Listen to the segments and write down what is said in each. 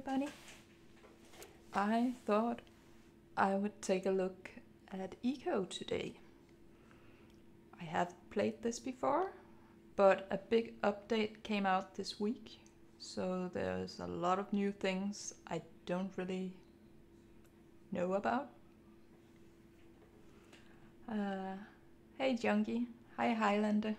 everybody. I thought I would take a look at Eco today. I have played this before, but a big update came out this week, so there's a lot of new things I don't really know about. Hey Junkie, hi Highlander.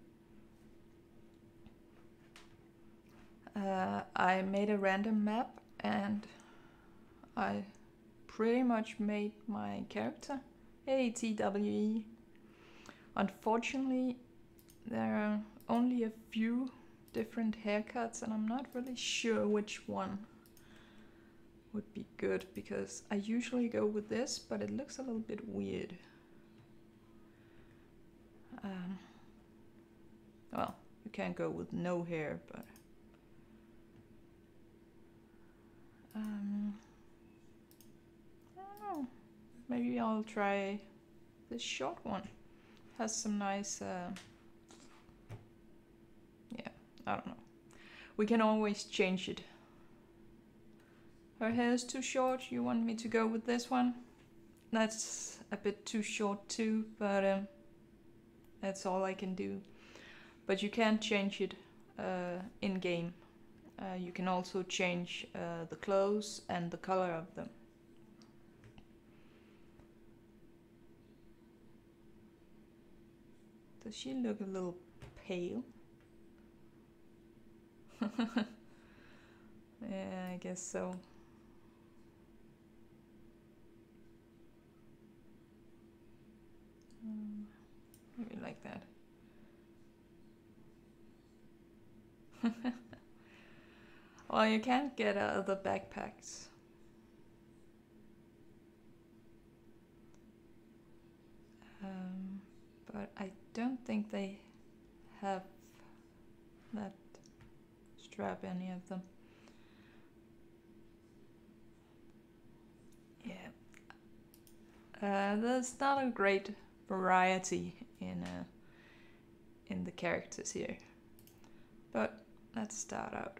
I made a random map and I pretty much made my character. Hey TWE. Unfortunately, there are only a few different haircuts and I'm not really sure which one would be good because I usually go with this, but it looks a little bit weird. Well, you can't go with no hair, but I don't know. Maybe I'll try this short one. Has some nice, yeah, I don't know. We can always change it. Her hair is too short. You want me to go with this one? That's a bit too short too, but that's all I can do. But you can change it in game. You can also change the clothes and the color of them. Does she look a little pale? Yeah, I guess so. Maybe like that. Well, you can't get other backpacks. But I don't think they have that strap, any of them. Yeah. There's not a great variety in the characters here. But let's start out.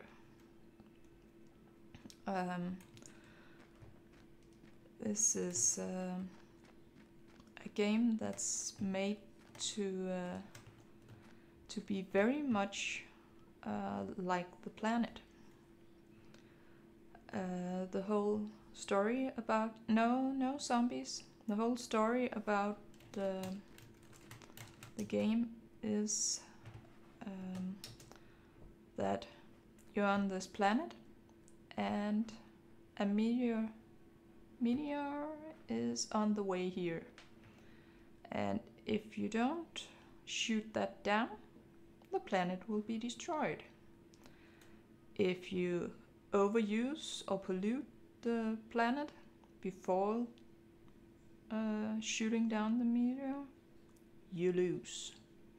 This is a game that's made to be very much like the planet. The whole story about no zombies. The whole story about the game is that you're on this planet and a meteor is on the way here, and if you don't shoot that down, the planet will be destroyed. If you overuse or pollute the planet before shooting down the meteor, you lose.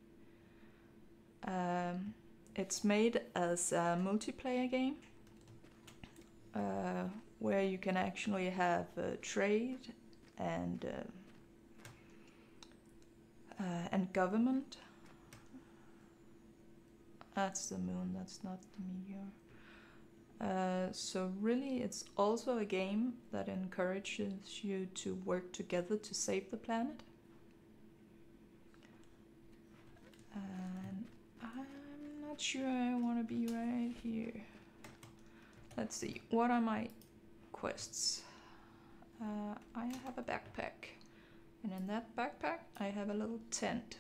It's made as a multiplayer game where you can actually have trade and government. That's the moon, that's not the meteor. So really it's also a game that encourages you to work together to save the planet. And I'm not sure I want to be right here. Let's see, what are my quests? I have a backpack, and in that backpack I have a little tent.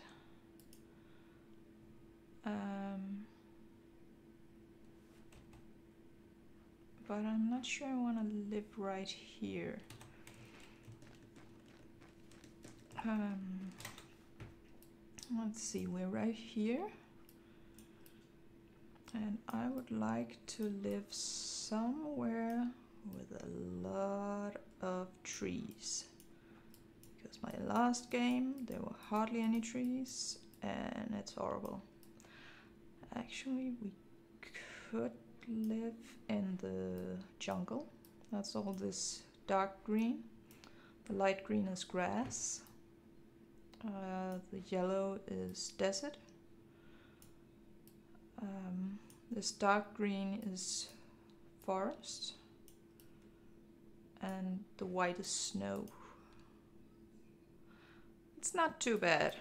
But I'm not sure I want to live right here. Let's see, we're right here. And I would like to live somewhere with a lot of trees. Because my last game, there were hardly any trees, and it's horrible. Actually, we could live in the jungle. That's all this dark green. The light green is grass. The yellow is desert. This dark green is forest. and the white is snow. It's not too bad.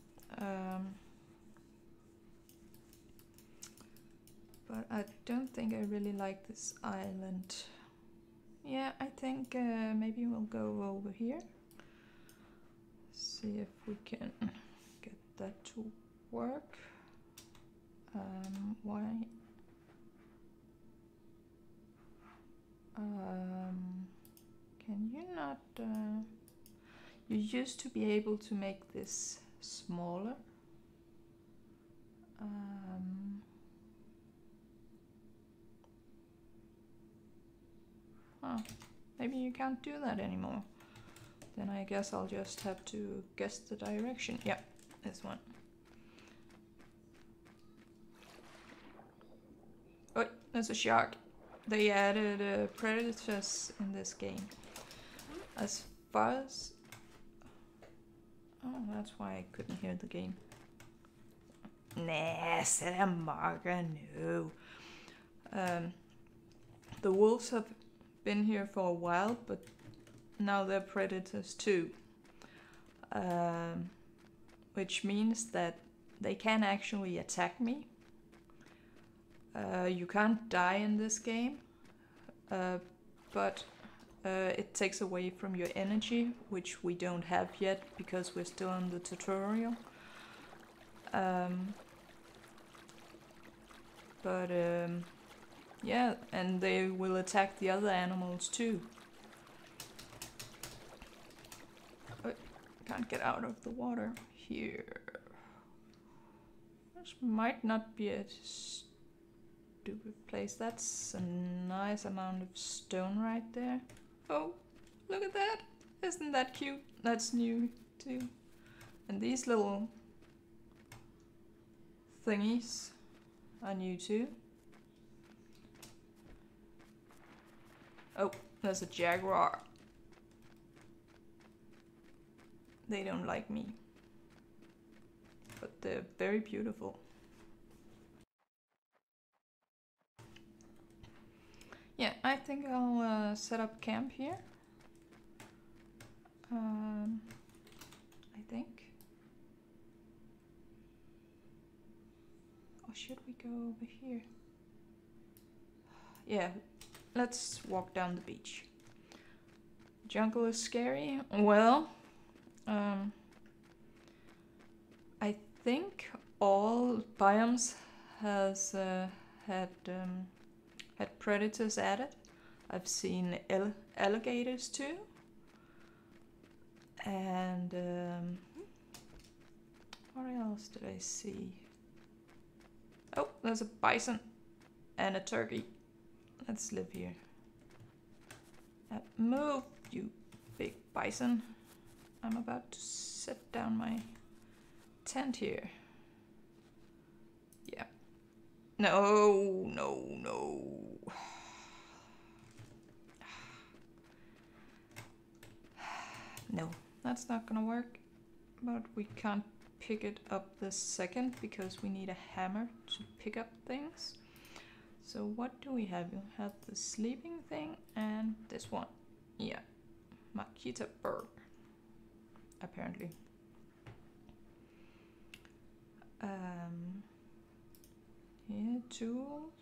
But I don't think I really like this island. Yeah, I think maybe we'll go over here. See if we can get that to work. Why? Can you not? You used to be able to make this smaller. Maybe you can't do that anymore. Then I guess I'll just have to guess the direction. Yeah, this one. Oh, there's a shark. They added predators in this game. As far as... Oh, that's why I couldn't hear the game. Nah, set a marker, no. The wolves have been here for a while, but now they're predators too. Which means that they can actually attack me. You can't die in this game, but it takes away from your energy, which we don't have yet because we're still in the tutorial. Yeah, and they will attack the other animals too. Oh, can't get out of the water here. This might not be a stupid place. That's a nice amount of stone right there. Oh, look at that! Isn't that cute? That's new too. And these little thingies are new too. Oh, there's a jaguar. They don't like me. But they're very beautiful. Yeah, I think I'll set up camp here. I think. Or should we go over here? Yeah, let's walk down the beach. Jungle is scary. Well, I think all biomes has had predators added. I've seen alligators too. And what else did I see? Oh, there's a bison and a turkey. Let's live here. Move, you big bison. I'm about to set down my tent here. Yeah. No, no, no. No, that's not gonna work. But we can't pick it up this second because we need a hammer to pick up things. So what do we have? We have the sleeping thing and this one. Yeah, Makita bird, apparently. Here, tools.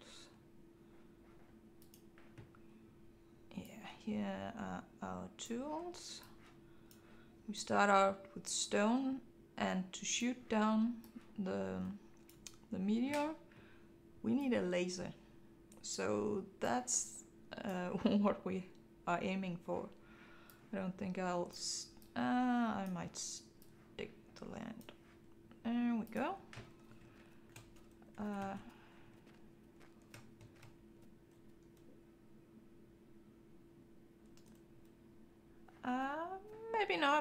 Yeah, here are our tools. We start out with stone, and to shoot down the meteor, we need a laser. So that's what we are aiming for. I don't think I might stick to land. There we go. Maybe not.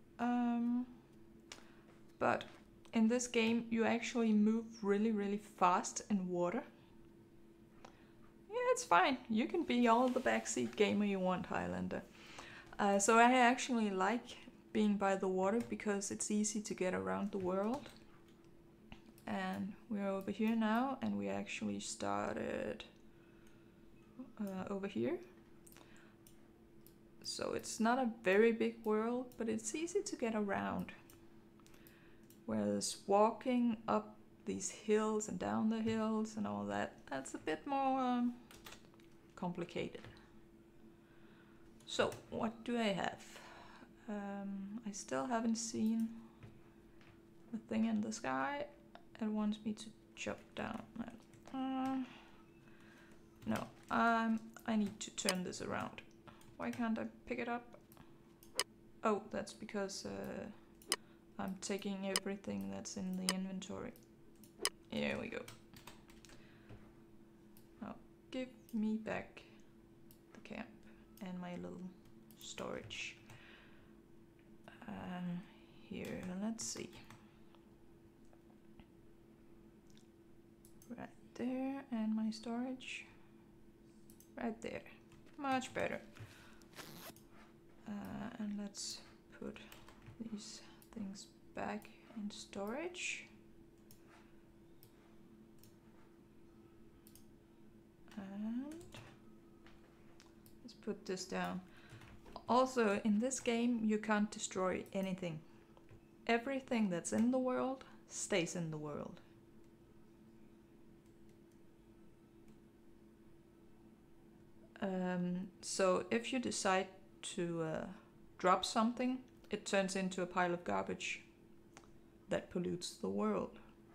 But in this game, you actually move really, really fast in water. Yeah, it's fine. You can be all the backseat gamer you want, Highlander. So I actually like being by the water because it's easy to get around the world. And we're over here now, and we actually started over here. So it's not a very big world, but it's easy to get around. Whereas walking up these hills and down the hills and all that, that's a bit more complicated. So what do I have? I still haven't seen the thing in the sky. It wants me to chop down. No, I need to turn this around. Why can't I pick it up? Oh, that's because I'm taking everything that's in the inventory. Here we go. Now, give me back the camp and my little storage. Here, let's see. Right there, and my storage. Right there. Much better. And let's put these things back in storage. And let's put this down. Also, in this game, you can't destroy anything. Everything that's in the world stays in the world. So if you decide to drop something, it turns into a pile of garbage that pollutes the world.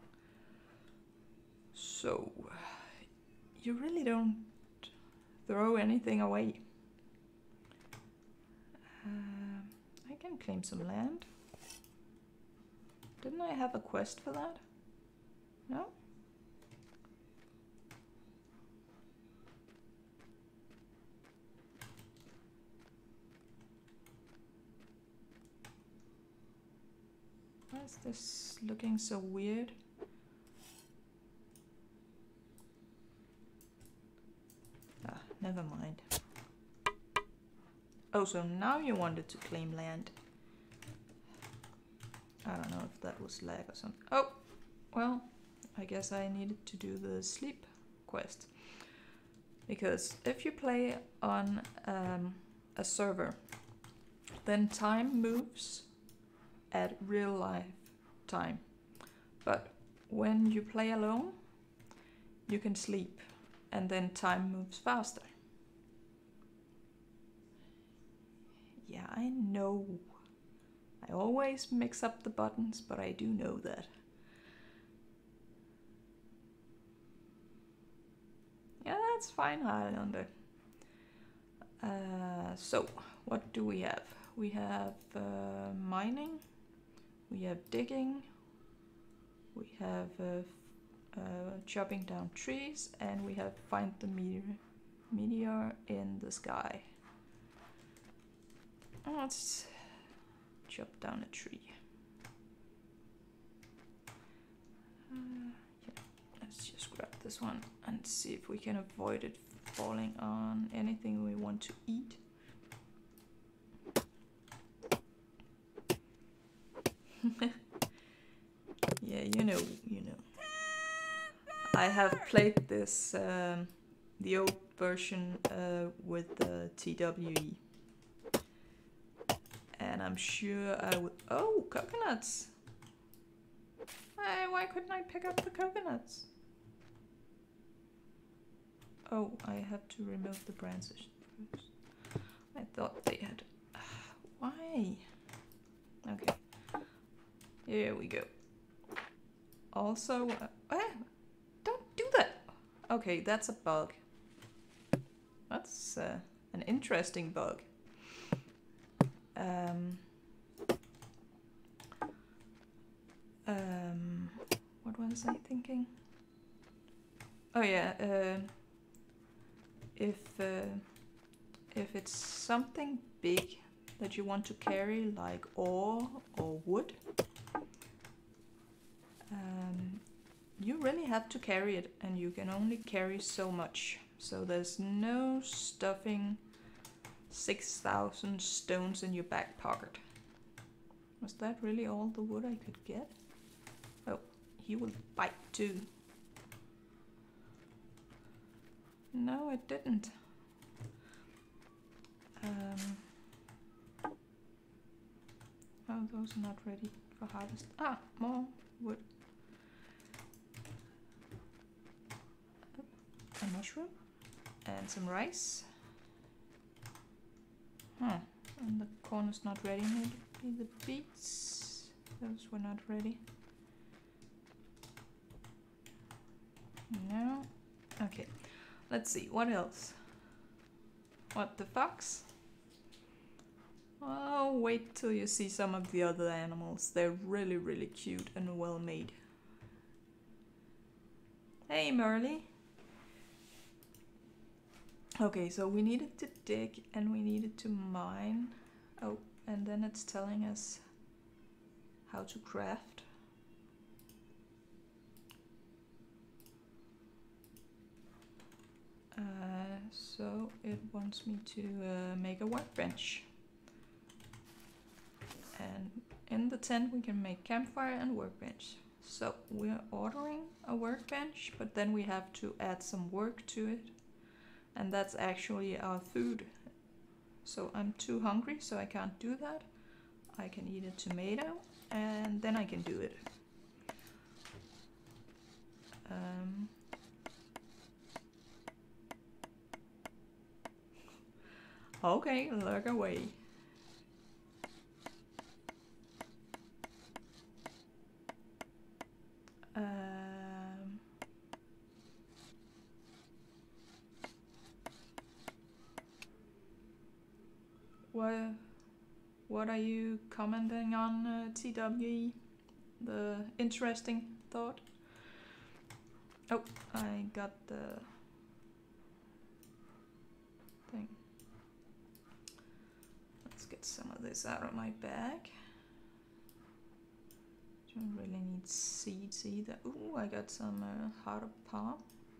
So you really don't throw anything away. I can claim some land. Didn't I have a quest for that? No? Why is this looking so weird? Ah, never mind. Oh, so now you wanted to claim land. I don't know if that was lag or something. Oh, well, I guess I needed to do the sleep quest. Because if you play on a server, then time moves at real life time. But when you play alone, you can sleep and then time moves faster. Yeah, I know. I always mix up the buttons, but I do know that. Yeah, that's fine, Highlander. So, what do we have? We have mining, we have digging, we have chopping down trees, and we have find the meteor in the sky. Let's chop down a tree. Yeah, let's just grab this one and see if we can avoid it falling on anything we want to eat. Yeah, you know. I have played this, the old version with the TWE. And I'm sure I would... Oh, coconuts! Hey, why couldn't I pick up the coconuts? Oh, I have to remove the branches first. I thought they had... Why? Okay. Here we go. Also... don't do that! Okay, that's a bug. That's an interesting bug. What was I thinking? Oh yeah, if it's something big that you want to carry, like ore or wood, you really have to carry it, and you can only carry so much. So there's no stuffing 6,000 stones in your back pocket. Was that really all the wood I could get? Oh, he will bite too. No, it didn't. Oh, those are not ready for harvest. Ah, more wood. A mushroom. And some rice. Huh. And the corn is not ready. Maybe the beets. Those were not ready. No. Okay. Let's see. What else? What, the fox? Oh, wait till you see some of the other animals. They're really, really cute and well made. Hey, Merly. Okay, so we needed to dig and we needed to mine. Oh, and then it's telling us how to craft. So it wants me to make a workbench. And in the tent we can make campfire and workbench. So we're ordering a workbench, but then we have to add some work to it. And that's actually our food. So I'm too hungry, so I can't do that. I can eat a tomato, and then I can do it. Okay, look away. What are you commenting on, TWE? The interesting thought? Oh, I got the thing. Let's get some of this out of my bag. Don't really need seeds either. Ooh, I got some heart of palm.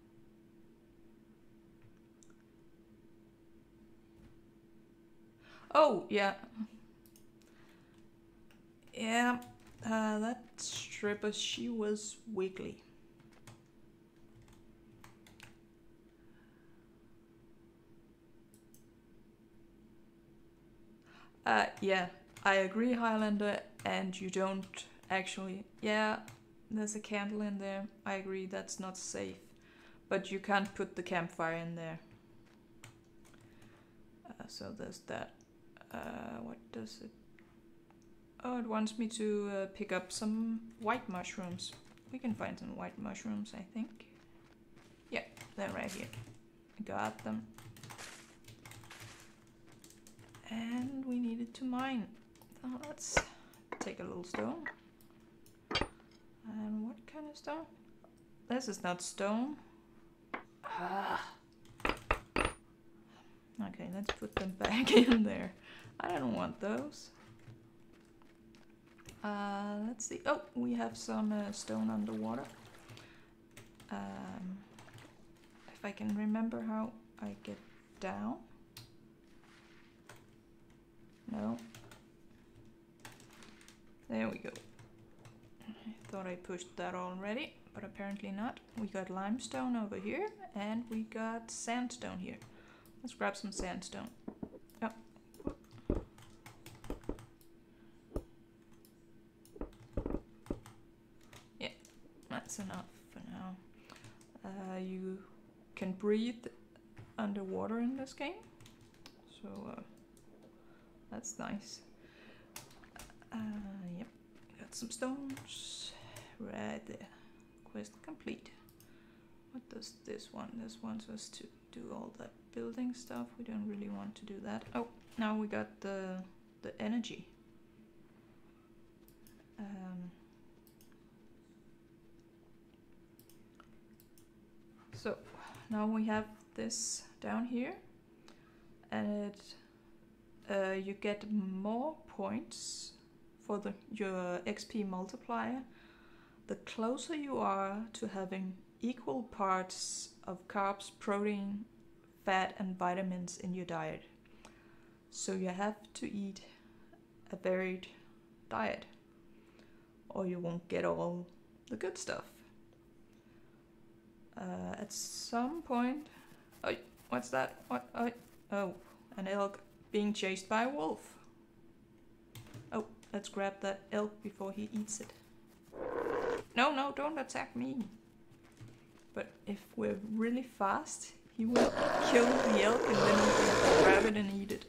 Oh, yeah. Yeah, that stripper, she was wiggly. Yeah, I agree, Highlander, and you don't actually... Yeah, there's a candle in there. I agree, that's not safe. But you can't put the campfire in there. So there's that. What does it... Oh, it wants me to pick up some white mushrooms. We can find some white mushrooms, I think. Yeah, they're right here. Got them. And we needed to mine. So let's take a little stone. And what kind of stone? This is not stone. Okay, let's put them back in there. I don't want those. Let's see. Oh, we have some stone underwater. If I can remember how I get down. No. There we go. I thought I pushed that already, but apparently not. We got limestone over here, and we got sandstone here. Let's grab some sandstone. Oh. Yeah, that's enough for now. You can breathe underwater in this game, so that's nice. Yep, got some stones right there. Quest complete. What does this one? This wants us to do all that building stuff. We don't really want to do that. Oh, now we got the energy. So now we have this down here, and you get more points for your XP multiplier the closer you are to having equal parts of carbs, protein, fat and vitamins in your diet. So you have to eat a varied diet or you won't get all the good stuff. At some point... Oh, what's that? What? Oh, an elk being chased by a wolf. Oh, Let's grab that elk before he eats it. No, no, don't attack me. But if we're really fast, he will kill the elk and then we can grab it and eat it.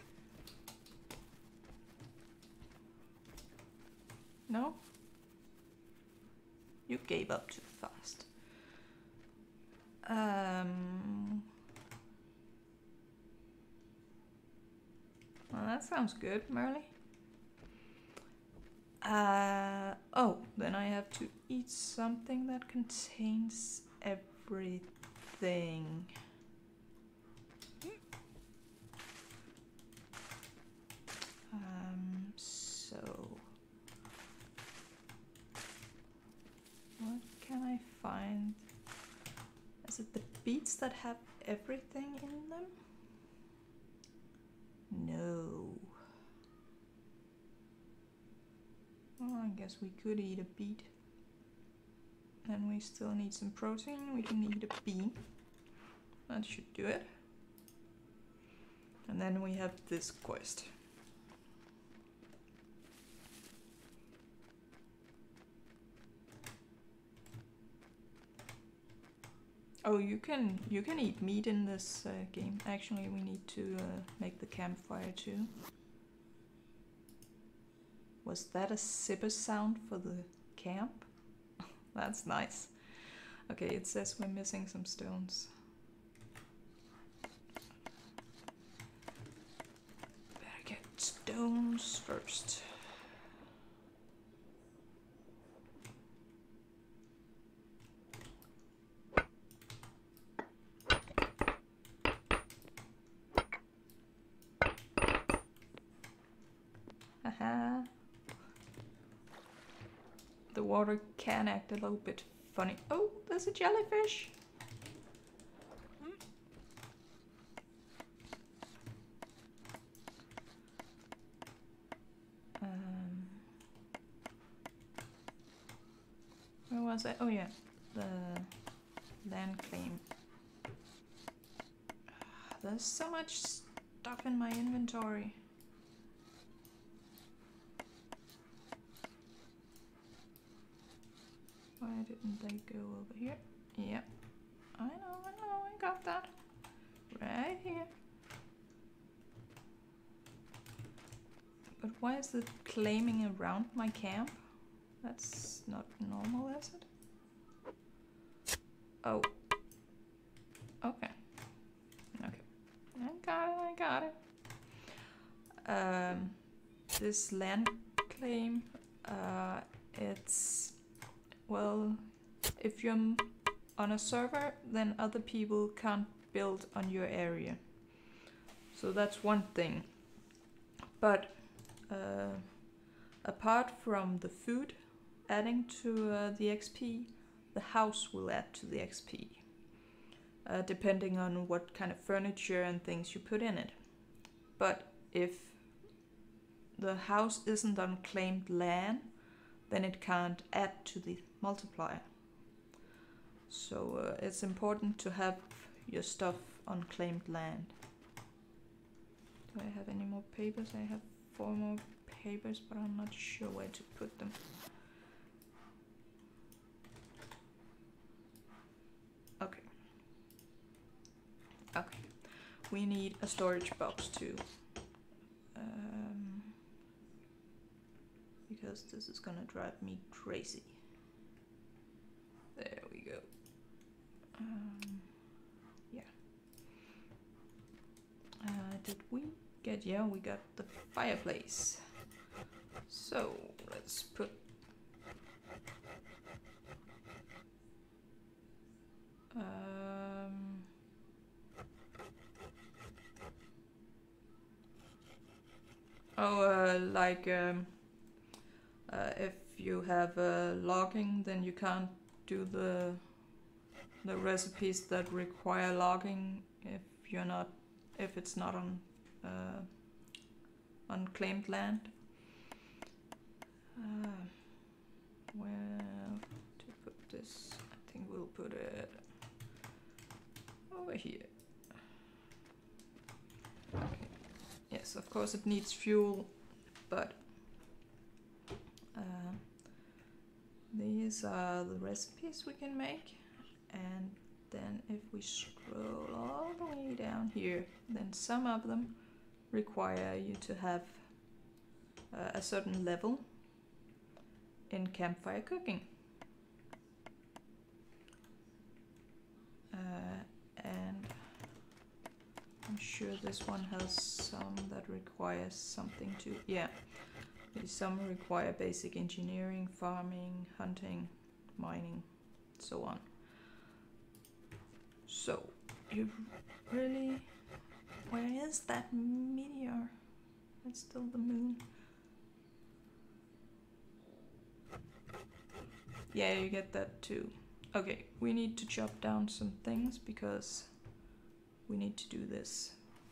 No? You gave up too fast. Well, that sounds good, Merle. Oh, then I have to eat something that contains everything. So what can I find? Is it the beets that have everything in them? No. Well, I guess we could eat a beet. And we still need some protein. We can eat a bean. That should do it. And then we have this quest. Oh, you can eat meat in this game. Actually, we need to make the campfire too. Was that a zipper sound for the camp? That's nice. Okay, it says we're missing some stones. Better get stones first. Haha. The water can act a little bit funny. Oh, there's a jellyfish. Where was I? Oh yeah, the land claim. There's so much stuff in my inventory. Why didn't they go over here? Yeah, I know, I got that. Right here. But why is it claiming around my camp? That's not normal, is it? Oh. Okay. Okay. I got it. This land claim, it's... Well, if you're on a server, then other people can't build on your area. So that's one thing. But apart from the food adding to the XP, the house will add to the XP. Depending on what kind of furniture and things you put in it. But if the house isn't on claimed land, then it can't add to the multiplier. So it's important to have your stuff on claimed land. Do I have any more papers? I have 4 more papers, but I'm not sure where to put them. Okay. Okay. We need a storage box too. Because this is gonna drive me crazy. There we go. Yeah. Did we get... Yeah, we got the fireplace. So, let's put... if you have logging, then you can't do the recipes that require logging if it's not on unclaimed land. Where to put this? I think we'll put it over here. Okay. Yes, of course it needs fuel, but these are the recipes we can make, and then if we scroll all the way down here, then some of them require you to have a certain level in campfire cooking. And I'm sure this one has some that requires something to, yeah. Some require basic engineering, farming, hunting, mining, so on. So, you really... Where is that meteor? It's still the moon. Yeah, you get that too. Okay, we need to chop down some things because we need to do this.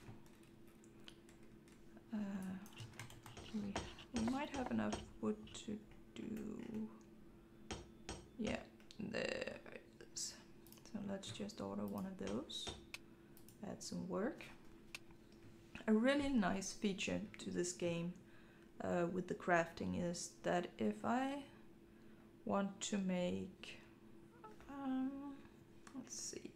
We might have enough wood to do... Yeah, there it is. So let's just order one of those. Add some work. A really nice feature to this game with the crafting is that if I want to make... let's see...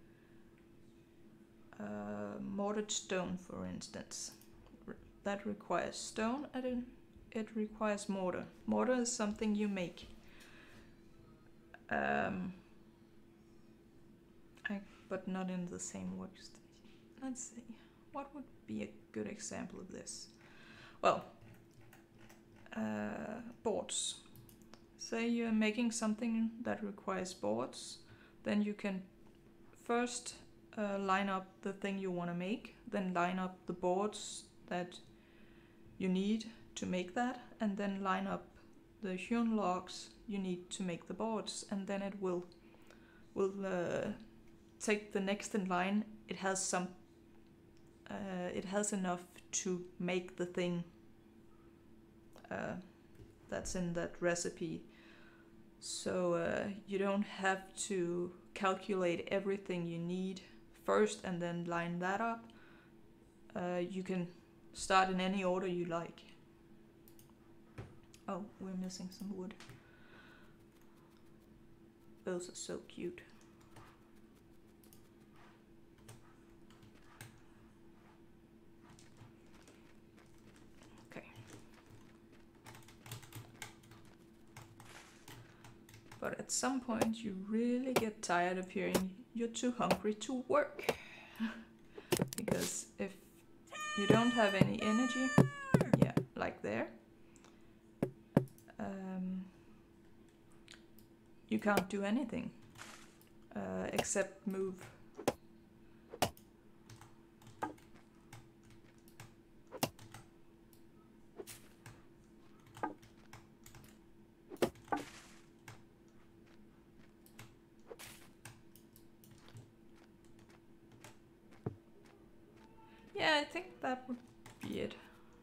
mortared stone, for instance. That requires stone and it requires mortar. Mortar is something you make. But not in the same workstation. Let's see. What would be a good example of this? Well, boards. Say you're making something that requires boards, then you can first line up the thing you want to make, then line up the boards that you need to make that, and then line up the hewn logs you need to make the boards, and then it will take the next in line. It has some it has enough to make the thing that's in that recipe, so you don't have to calculate everything you need first and then line that up. You can start in any order you like. Oh, we're missing some wood. Those are so cute. Okay. But at some point you really get tired of hearing you're too hungry to work. Because if you don't have any energy, yeah, like there, you can't do anything except move. Yeah, I think that would be it.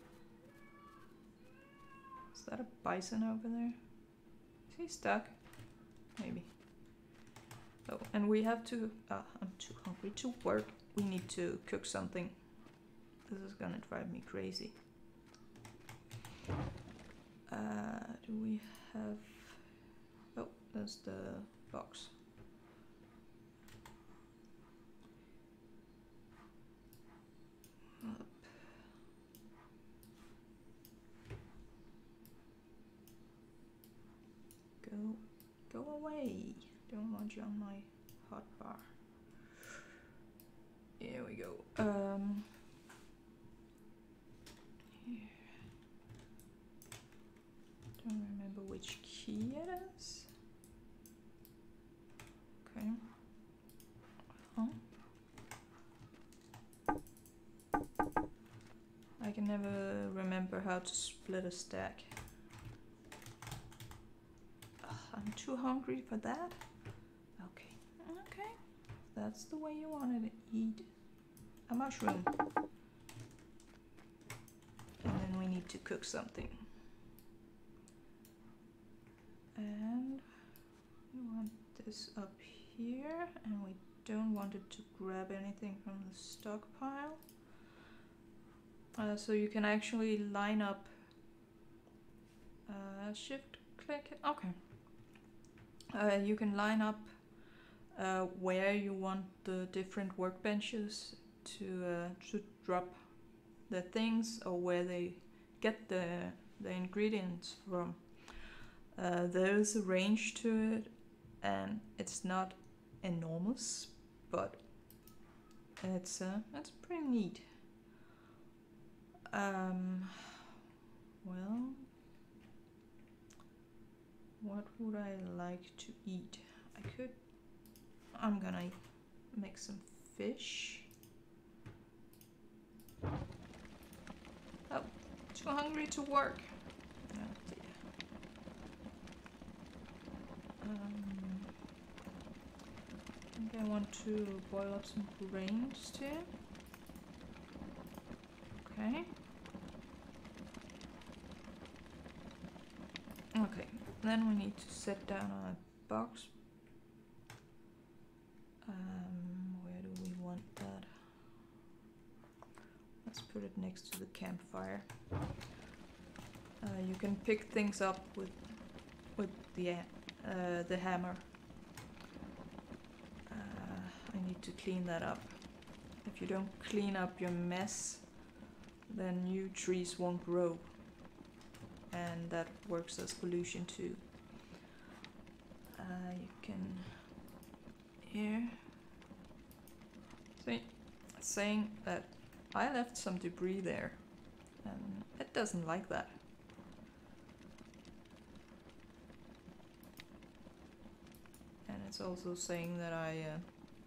Is that a bison over there? Is he stuck? Maybe. Oh, and we have to... I'm too hungry to work. We need to cook something. This is gonna drive me crazy. Do we have... Oh, there's the box. Up. Go away. Don't want you on my hot bar. Here we go. Here. Don't remember which key it is. Okay. I can never remember how to split a stack. I'm too hungry for that. Okay. Okay. That's the way you wanted to eat a mushroom. And then we need to cook something. And we want this up here, and we don't want it to grab anything from the stockpile. So you can actually line up, shift click, okay. You can line up where you want the different workbenches to drop the things, or where they get the ingredients from. There's a range to it, and it's not enormous, but it's pretty neat. Well, what would I like to eat? I'm gonna make some fish. Oh, too hungry to work. Oh dear. I think I want to boil up some grains too. Okay. Okay, then we need to set down a box. Where do we want that? Let's put it next to the campfire. You can pick things up with the hammer. I need to clean that up. If you don't clean up your mess, then new trees won't grow, and that works as pollution too. You can here see it's saying that I left some debris there, and it doesn't like that. And it's also saying that I've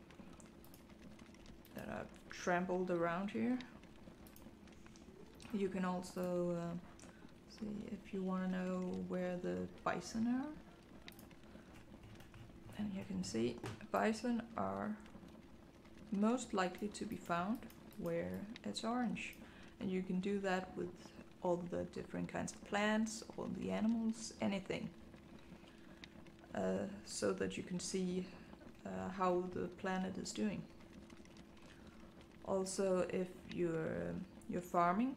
trampled around here. You can also see if you want to know where the bison are. And you can see bison are most likely to be found where it's orange. And you can do that with all the different kinds of plants, all the animals, anything. So that you can see how the planet is doing. Also, if you're farming,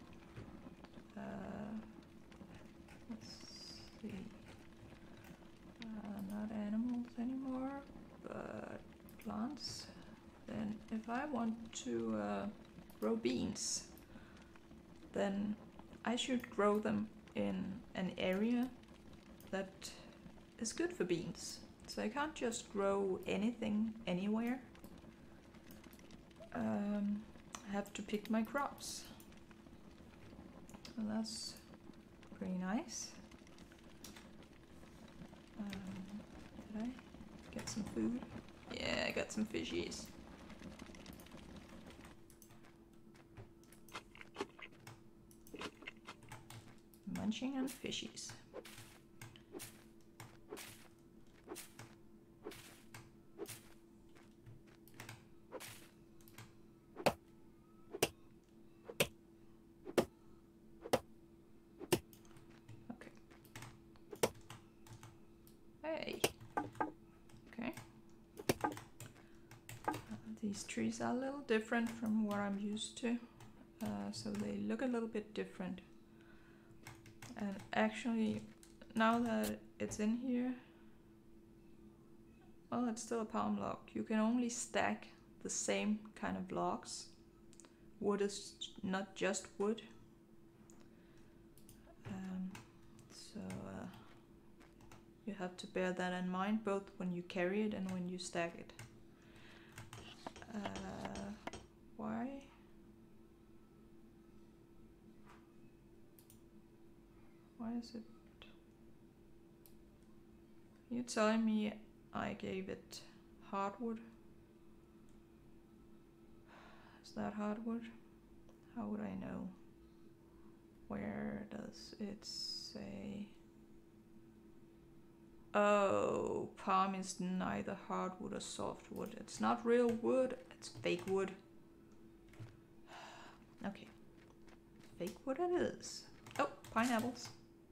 let's see, not animals anymore, but plants. Then if I want to grow beans, then I should grow them in an area that is good for beans. So I can't just grow anything anywhere. I have to pick my crops. So that's pretty nice. Did I get some food? Yeah, I got some fishies. Munching on fishies. These trees are a little different from what I'm used to, so they look a little bit different. And actually, now that it's in here, well, it's still a palm log. You can only stack the same kind of logs. Wood is not just wood. So you have to bear that in mind, both when you carry it and when you stack it. Why? Why is it? You're telling me I gave it hardwood? Is that hardwood? How would I know? Where does it say? Oh, palm is neither hardwood or softwood. It's not real wood, it's fake wood. Okay, fake wood it is. Oh, pineapples.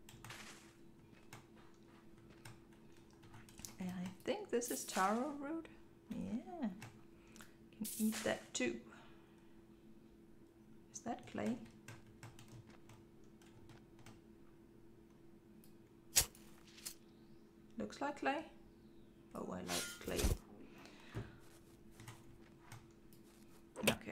And I think this is taro root. Yeah, can eat that too. Is that clay? Looks like clay. Oh, I like clay. Okay.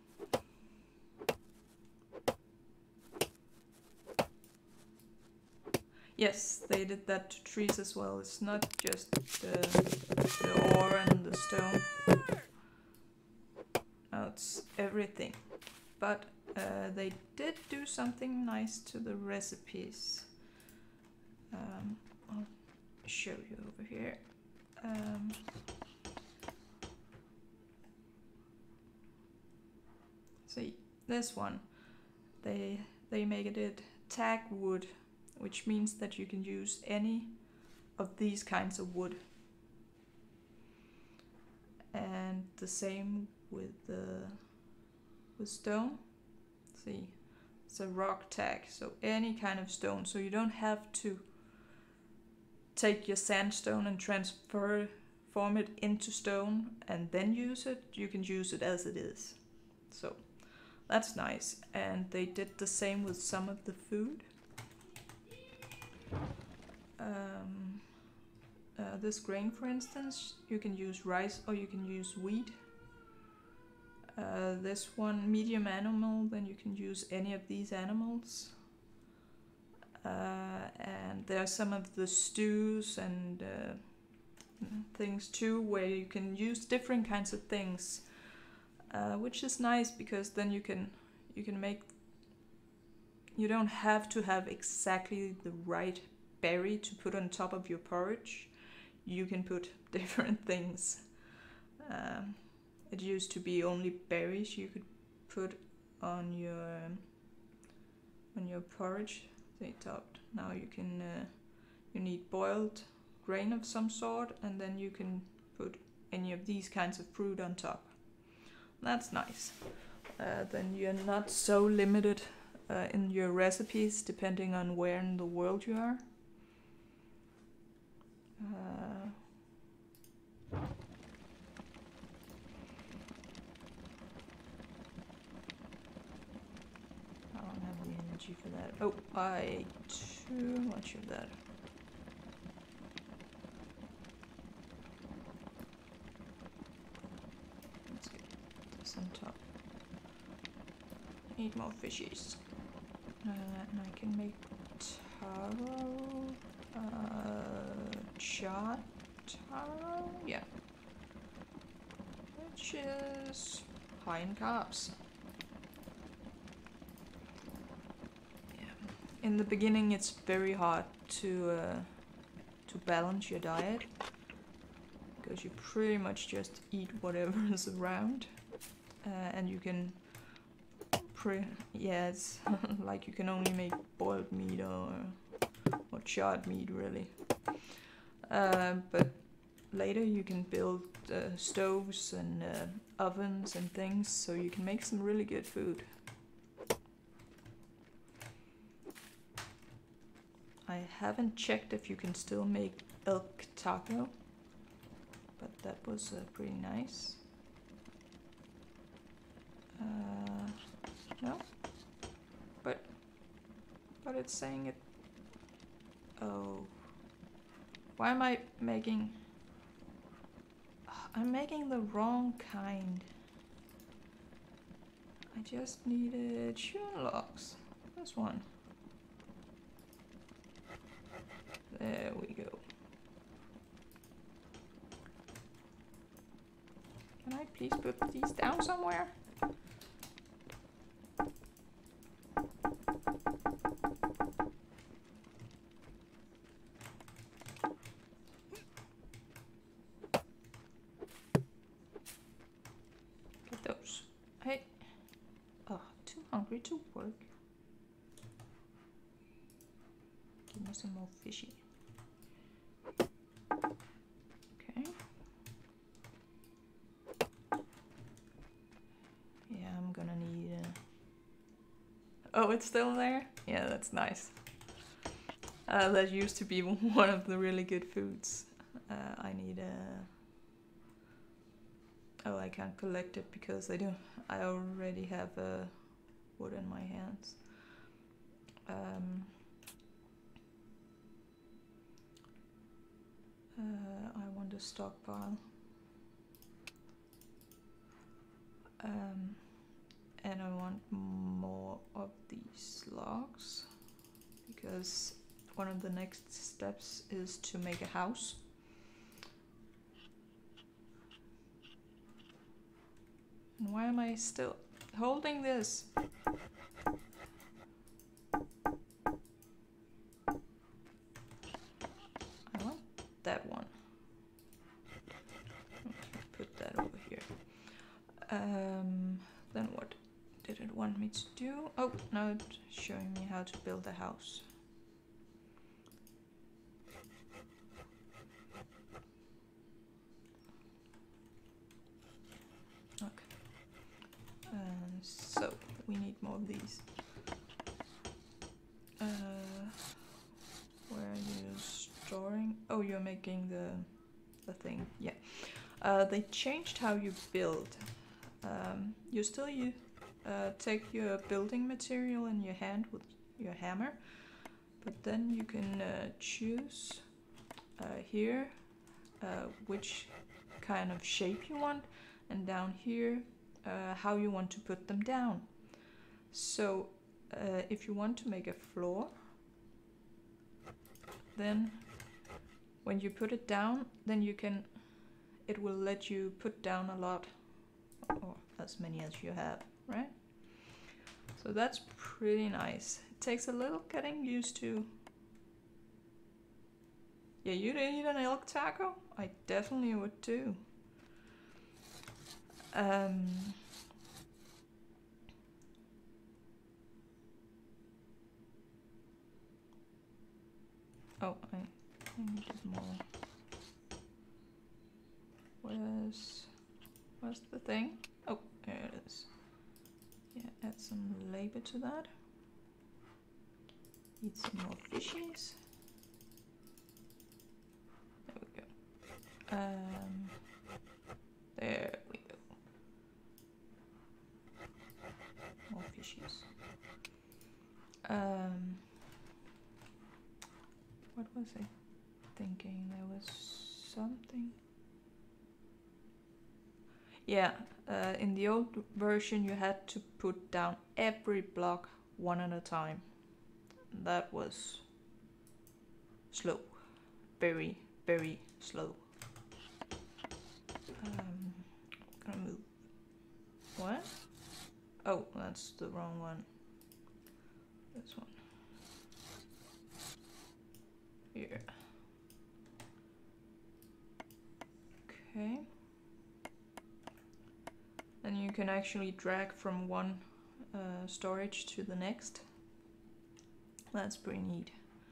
Yes, they did that to trees as well. It's not just the ore and the stone. No, it's everything. But they did do something nice to the recipes. I'll show you over here. See, this one, they made it tag wood, which means that you can use any of these kinds of wood. And the same with stone. See, it's a rock tag, so any kind of stone. So you don't have to take your sandstone and transform it into stone and then use it. You can use it as it is. So that's nice. And they did the same with some of the food. This grain, for instance, you can use rice or you can use wheat. This one, medium animal, then you can use any of these animals. And there are some of the stews and things too, where you can use different kinds of things, which is nice because then you can make. You don't have to have exactly the right berry to put on top of your porridge. You can put different things. It used to be only berries you could put on your porridge. They talked. Now you can you need boiled grain of some sort, and then you can put any of these kinds of fruit on top. That's nice. Then you're not so limited in your recipes depending on where in the world you are. I don't have the energy for that. Oh, I ate too much of that. Let's get this on top. Need more fishies. And I can make taro, charred taro, yeah, which is high in carbs. Yeah. In the beginning, it's very hard to balance your diet because you pretty much just eat whatever is around, and you can. Yeah, it's like you can only make boiled meat or charred meat, really. But later you can build stoves and ovens and things, so you can make some really good food. I haven't checked if you can still make elk taco, but that was pretty nice. No, but it's saying it. Oh, why am I making? I'm making the wrong kind. I just needed tune logs. This one. There we go. Can I please put these down somewhere? Get those. Hey. Oh, too hungry to work. Give me some more fishy. Okay. Yeah, I'm gonna need Oh, it's still there? Yeah, that's nice. That used to be one of the really good foods. I need Oh, I can't collect it because I already have wood in my hands. I want a stockpile. And I want more of these logs because one of the next steps is to make a house. And why am I still holding this? I want that one. Put that over here. Then what did it want me to do? Oh, now it's showing me how to build a house. Okay. So we need more of these. Where are you storing? Oh, you're making the thing. Yeah. They changed how you build. You still take your building material in your hand with your hammer, but then you can choose here which kind of shape you want, and down here how you want to put them down. So if you want to make a floor, then when you put it down, then it will let you put down a lot, or as many as you have, right? So that's pretty nice. It takes a little getting used to. Yeah, you'd eat an elk taco? I definitely would too. Oh, I needed more. Where's the thing? Oh, there it is. Yeah, add some labor to that. Eat some more fishies. There we go. There we go. More fishies. What was I thinking? There was something. Yeah, in the old version you had to put down every block one at a time. That was slow. Very, very slow. I'm gonna move. What? Oh, that's the wrong one. This one. Here. Okay. And you can actually drag from one storage to the next. That's pretty neat.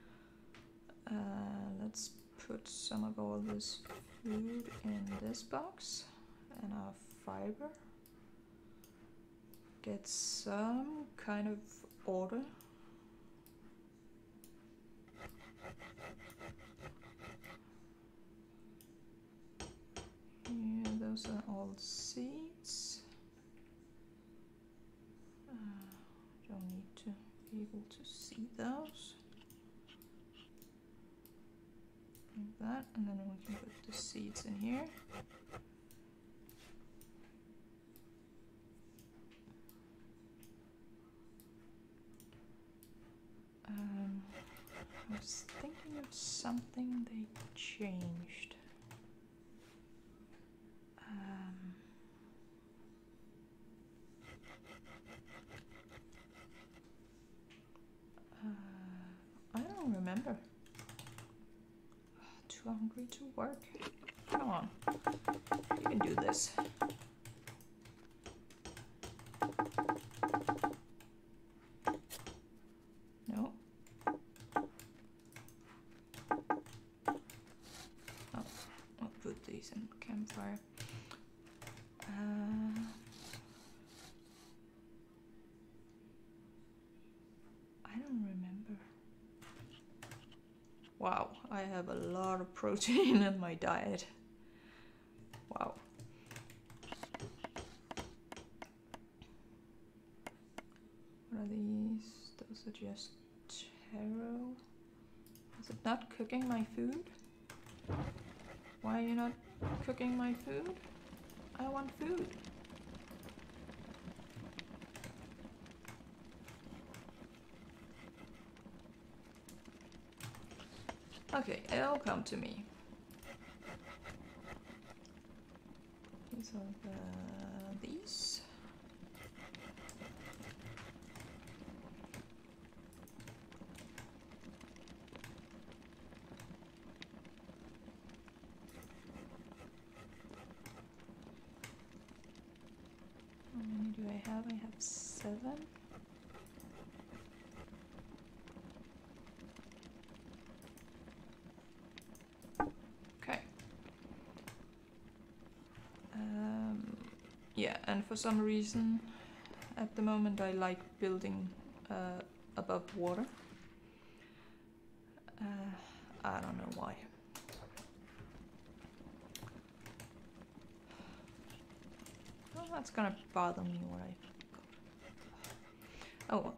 Let's put some of all this food in this box and our fiber. Get some kind of order. Yeah, those are all seeds. Don't need to be able to see those. Like that, and then we can put the seeds in here. I was thinking of something they changed. I don't remember. Too hungry to work. Come on, you can do this. No. Oh, I'll put these in the campfire. I don't remember. Wow, I have a lot of protein in my diet. Wow. What are these? Those are just taro. Is it not cooking my food? Why are you not cooking my food? I want food. Okay, it'll come to me. These are these. How many do I have? I have 7. Okay. Yeah, and for some reason, at the moment I like building above water. I don't know why. Well, that's gonna bother me what I... Oh well.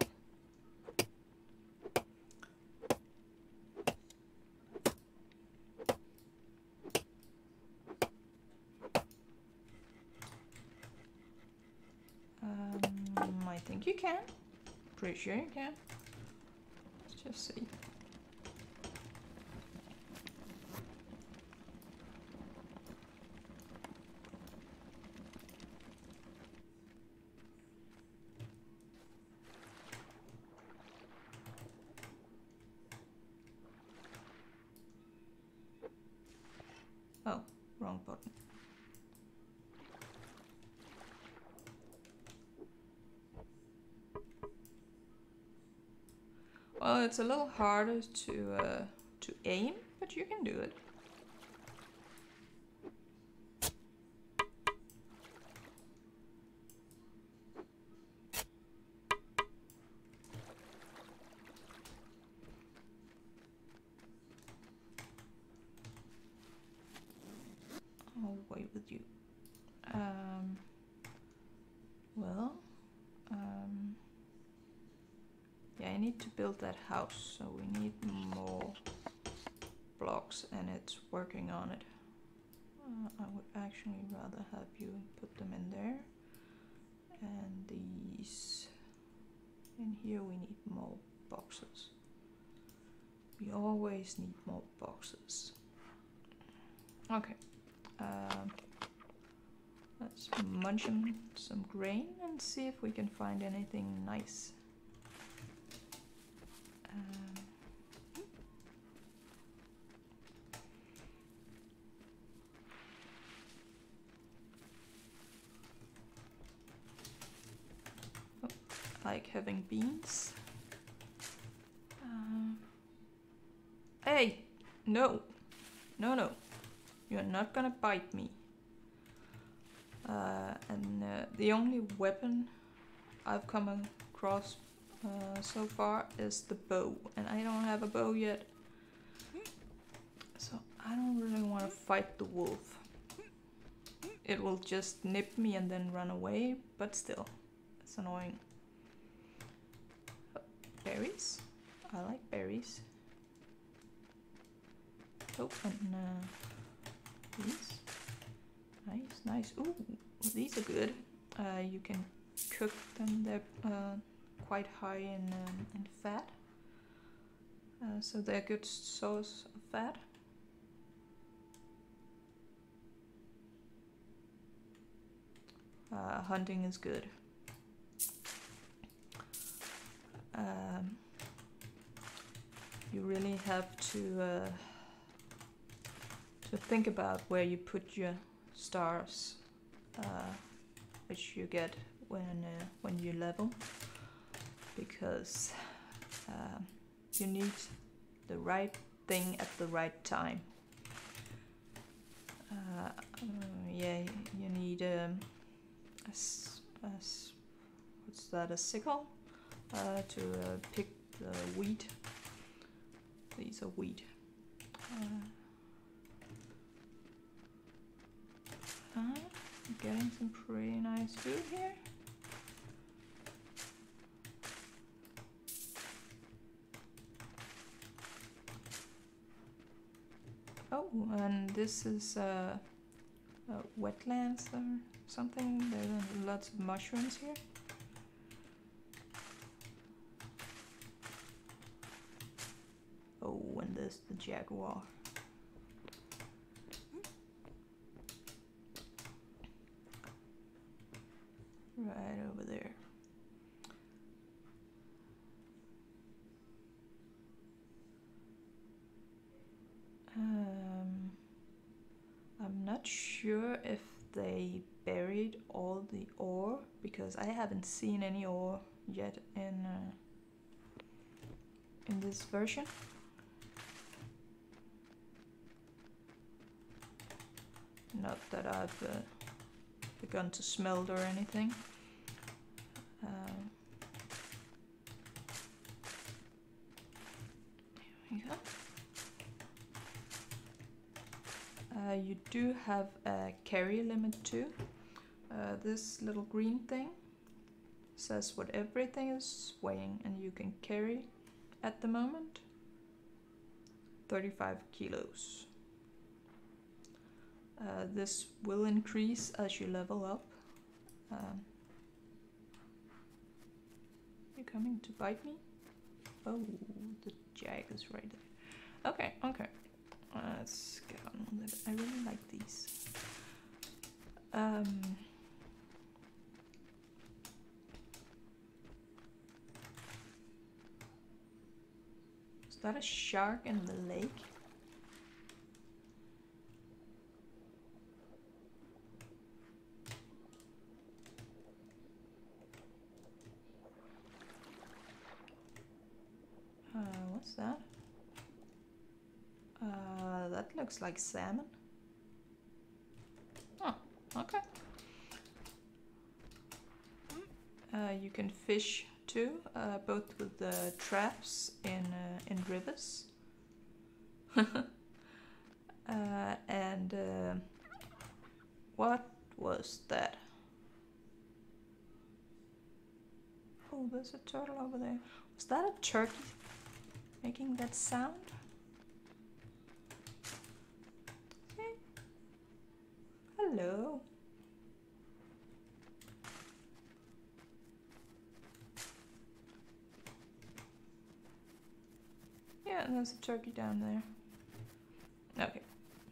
I think you can. Pretty sure you can. Let's just see. Oh, wrong button. Well, it's a little harder to aim, but you can do it. I'll wait with you. Well, yeah, I need to build that house, so we need more blocks, and it's working on it. I would actually rather have you put them in there, and these in here. We need more boxes. We always need more boxes. Okay, let's munch on some grain and see if we can find anything nice. Like having beans. Hey! No! No, no. You're not gonna bite me. And the only weapon I've come across so far is the bow. And I don't have a bow yet. So I don't really want to fight the wolf. It will just nip me and then run away, but still, it's annoying. Berries? I like berries. Oh, and these. Nice, nice. Ooh, these are good. You can cook them. They're quite high in fat. So they're a good source of fat. Hunting is good. You really have to think about where you put your stars, which you get when you level, because you need the right thing at the right time. Yeah, you need what's that? A sickle to pick the wheat. These are wheat. I'm getting some pretty nice food here. Oh, and this is wetlands or something. There are lots of mushrooms here. Oh, and there's the jaguar. Right over there. I'm not sure if they buried all the ore, because I haven't seen any ore yet in this version. Not that I've begun to smelt or anything. Here we go. You do have a carry limit too. This little green thing says what everything is weighing, and you can carry at the moment 35 kilos. This will increase as you level up. You coming to bite me? Oh, the jag is right there. Okay, okay. Let's get on with it. I really like these. Is that a shark in the lake? What's that? That looks like salmon. Oh, okay. You can fish too, both with the traps in rivers. And what was that? Oh, there's a turtle over there. Was that a turkey making that sound? Hey. Hello. Yeah, there's a turkey down there. Okay.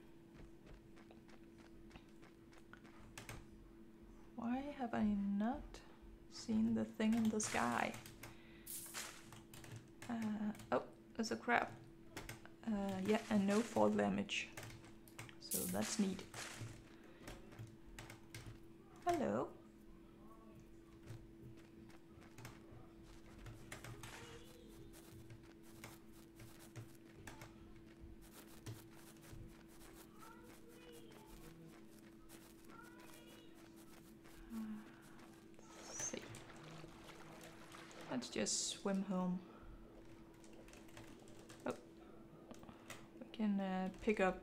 Why have I not seen the thing in the sky? Oh, there's a crab. Yeah, and no fall damage. So that's neat. Hello. Let's see. Let's just swim home. Oh, we can pick up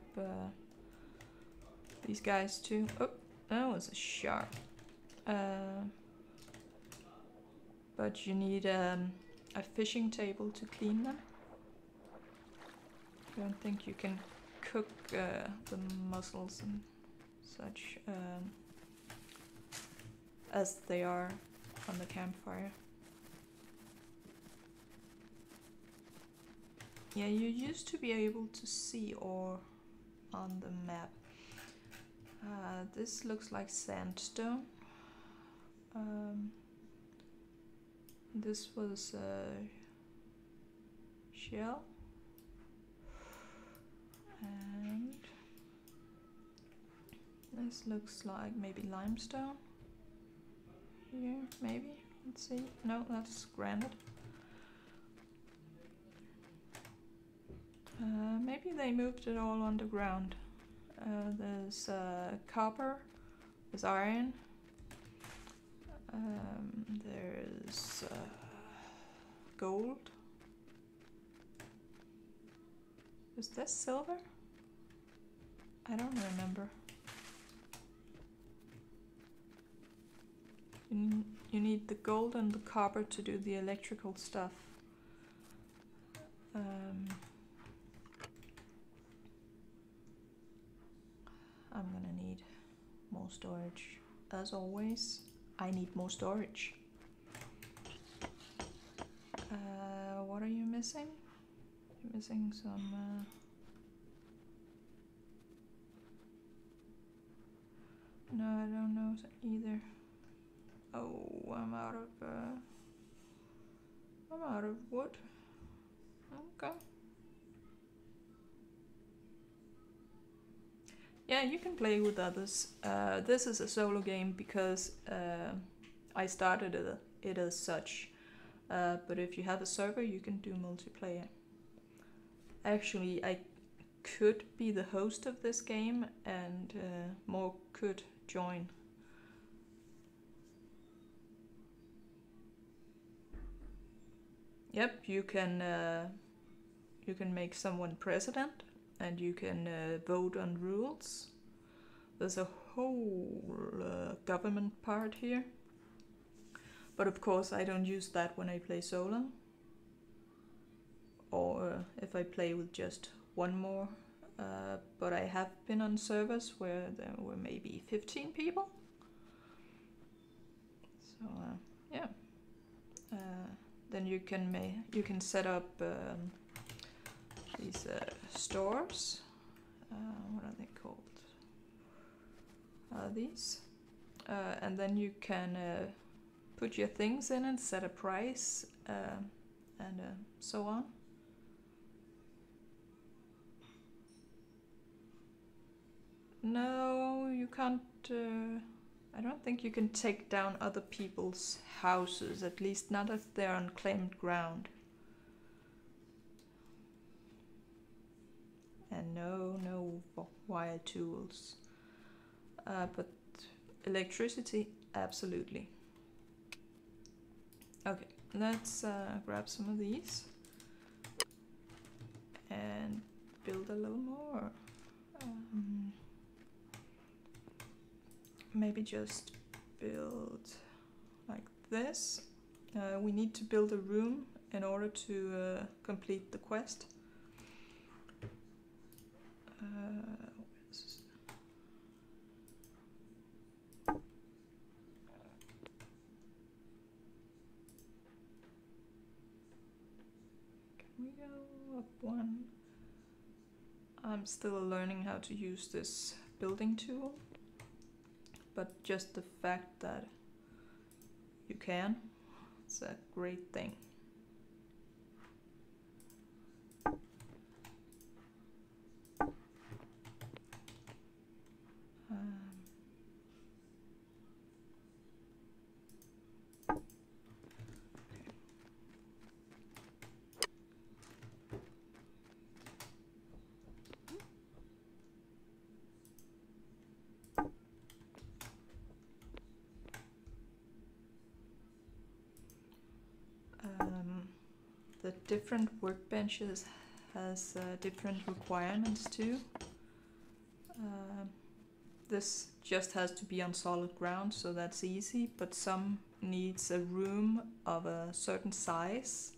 these guys too. Oh, that was a shark. But you need a fishing table to clean them. I don't think you can cook the mussels and such as they are on the campfire. Yeah, you used to be able to see ore on the map. This looks like sandstone. This was a shell. And this looks like maybe limestone. Here, maybe. Let's see. No, that's granite. Maybe they moved it all underground. There's copper, there's iron, there's gold. Is this silver? I don't remember. You need the gold and the copper to do the electrical stuff. more storage. As always, I need more storage. What are you missing? You're missing some... No, I don't know either. Oh, I'm out of wood. Okay. Yeah, you can play with others. This is a solo game because I started it as such. But if you have a server, you can do multiplayer. Actually, I could be the host of this game and more could join. Yep, you can make someone president and you can vote on rules. There's a whole government part here. But of course I don't use that when I play solo. Or if I play with just one more. But I have been on servers where there were maybe 15 people. So yeah. Then you can set up these stores. What are they called? These. And then you can put your things in and set a price and so on. No, you can't. I don't think you can take down other people's houses, at least not if they're on claimed ground. And no wire tools. But electricity, absolutely. Okay, let's grab some of these and build a little more. Maybe just build like this. We need to build a room in order to complete the quest. Can we go up one? I'm still learning how to use this building tool. But just the fact that you can, it's a great thing. The different workbenches has different requirements too. This just has to be on solid ground, so that's easy, but some needs a room of a certain size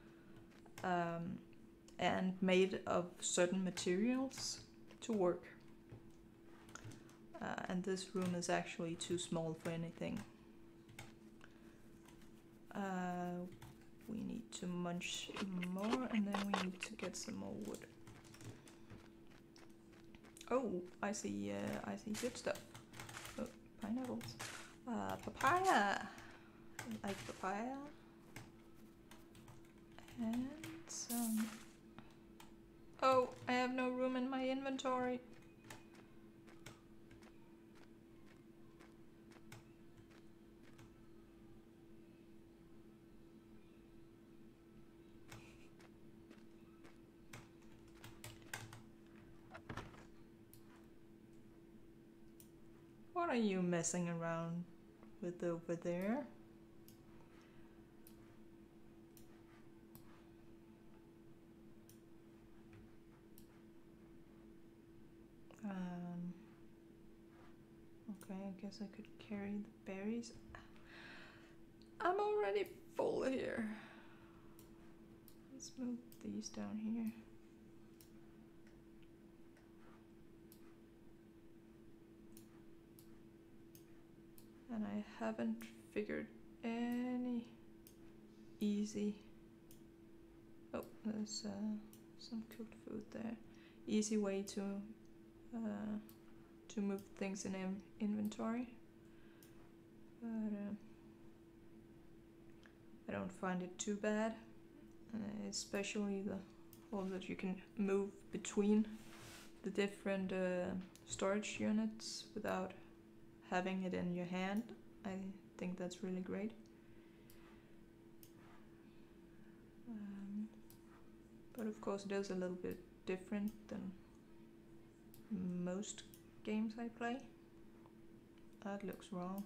and made of certain materials to work. And this room is actually too small for anything. We need to munch more, and then we need to get some more wood. Oh, I see good stuff. Oh, pineapples. Papaya. I like papaya. And some... Oh, I have no room in my inventory. What are you messing around with over there? Okay, I guess I could carry the berries. I'm already full here. Let's move these down here. And I haven't figured any easy... Oh, there's some cooked food there. Easy way to move things in inventory. But I don't find it too bad. Especially the whole that you can move between the different storage units without having it in your hand. I think that's really great. But of course it is a little bit different than most games I play. That looks wrong.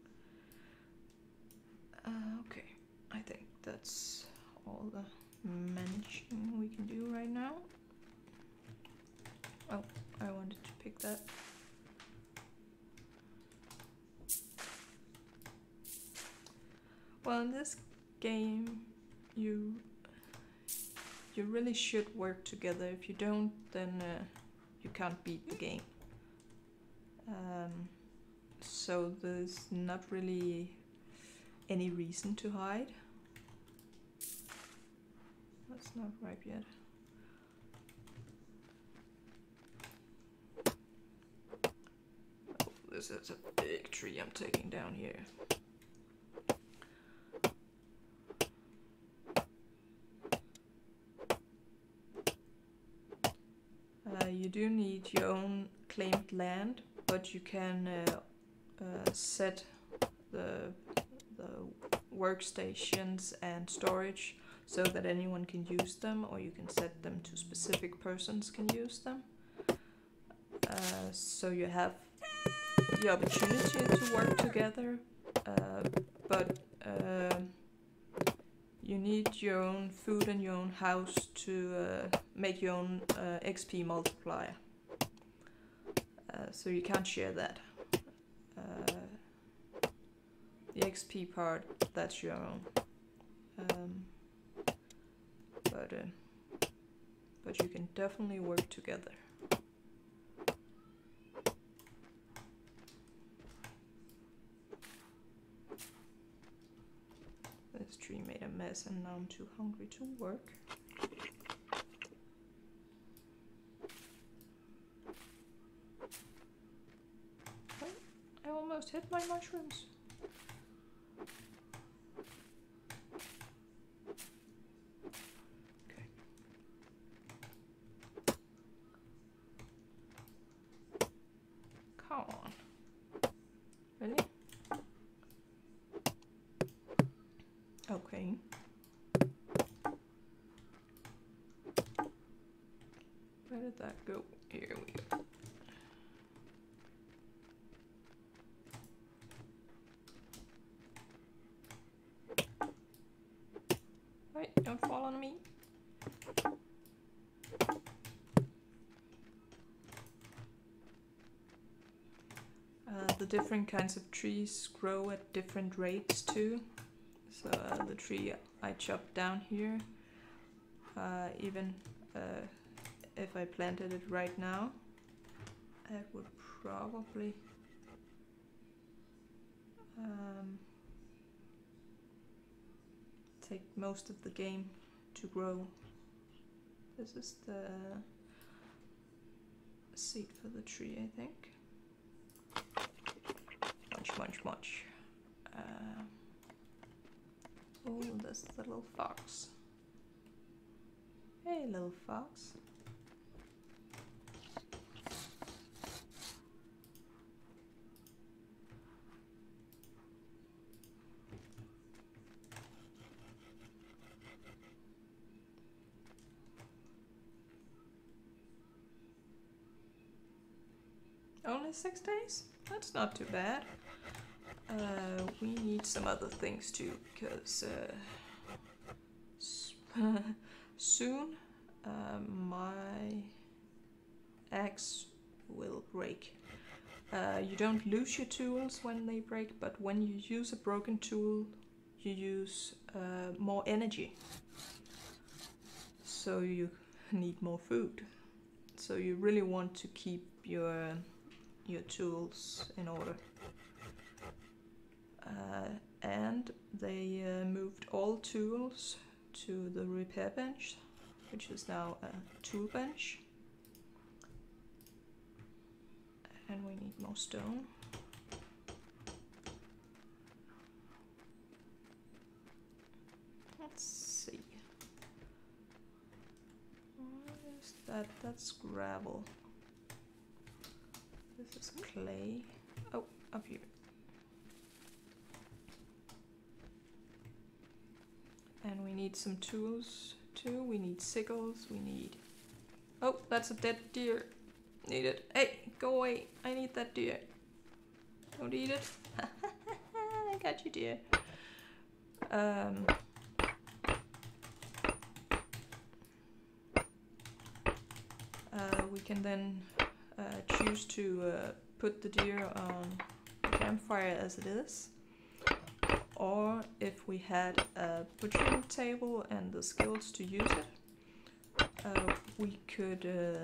Okay, I think that's all the managing we can do right now. Oh, I wanted to pick that. Well, in this game, you really should work together. If you don't, then you can't beat the game. So there's not really any reason to hide. That's not ripe yet. Oh, this is a big tree I'm taking down here. You do need your own claimed land, but you can set the workstations and storage so that anyone can use them, or you can set them to specific persons can use them. So you have the opportunity to work together, but you need your own food and your own house to make your own XP multiplier. So you can't share that. The XP part, that's your own. But you can definitely work together. This tree made a mess and now I'm too hungry to work. Oh, I almost hit my mushrooms. Okay. Come on. Really? Okay. Where did that go? Here we go. Right, don't fall on me. The different kinds of trees grow at different rates too. So the tree I chopped down here, even if I planted it right now, it would probably take most of the game to grow. This is the seed for the tree, I think. Munch, munch, munch. Oh, there's the little fox. Hey, little fox. Only 6 days? That's not too bad. We need some other things too, because soon my axe will break. You don't lose your tools when they break, but when you use a broken tool, you use more energy. So you need more food. So you really want to keep your tools in order. and they moved all tools to the repair bench, which is now a tool bench. And we need more stone. Let's see. What is that? That's gravel. This is clay. Oh, up here. And we need some tools too. We need sickles. We need... Oh, that's a dead deer. Need it. Hey, go away. I need that deer. Don't eat it. I got you, deer. We can then choose to put the deer on the campfire as it is. Or if we had a butchering table and the skills to use it, we could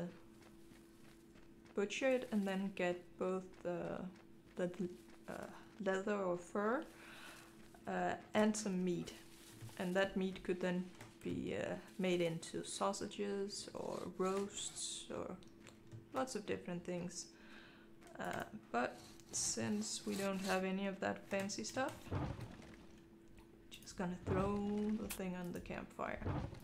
butcher it and then get both the leather or fur and some meat. And that meat could then be made into sausages or roasts or lots of different things. But since we don't have any of that fancy stuff, just gonna throw the thing on the campfire.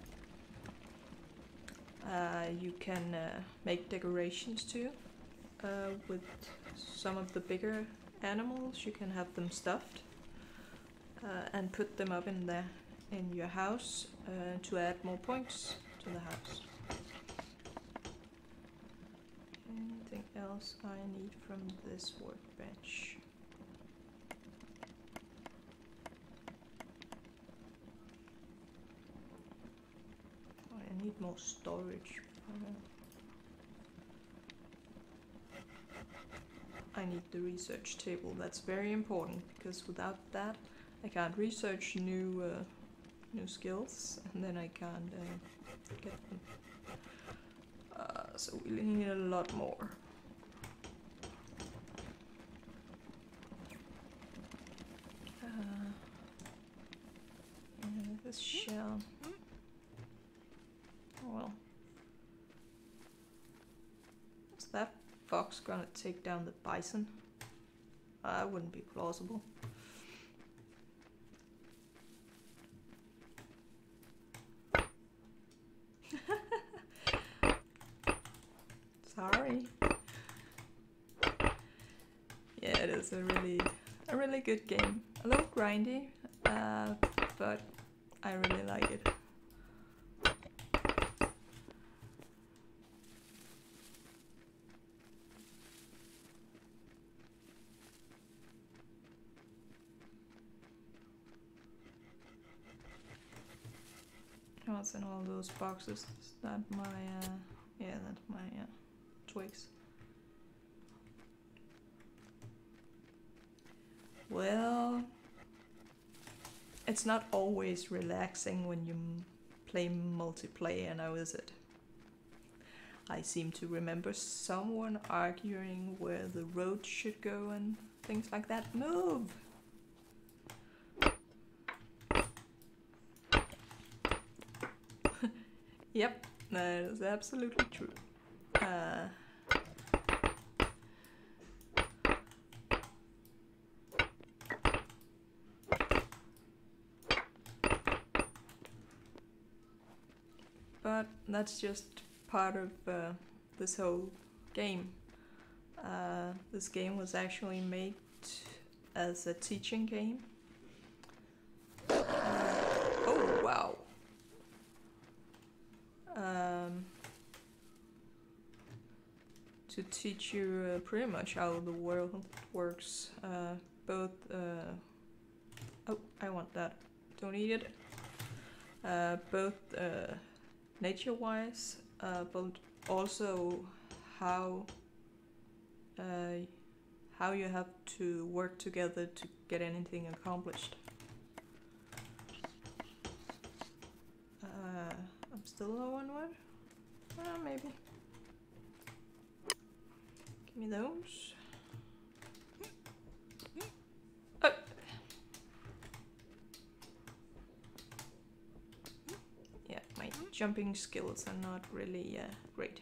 You can make decorations too with some of the bigger animals. You can have them stuffed and put them up in your house to add more points to the house. Anything else I need from this workbench? Oh, I need more storage. I need the research table. That's very important because without that I can't research new skills, and then I can't get them. So we need a lot more. And this shell. Oh well. Is that fox gonna take down the bison? That wouldn't be plausible. Sorry. Yeah, it is a really good game. A little grindy, but I really like it. What's in all those boxes? Is that my, yeah, that's my twigs. Well, it's not always relaxing when you play multiplayer, now is it? I seem to remember someone arguing where the road should go and things like that. Move! Yep, that is absolutely true. But that's just part of this whole game. This game was actually made as a teaching game. Oh wow! To teach you pretty much how the world works. Both. Oh, I want that. Don't eat it. Both nature-wise, but also how you have to work together to get anything accomplished. I'm still low on wood? Maybe. Give me those. Oh. jumping skills are not really great.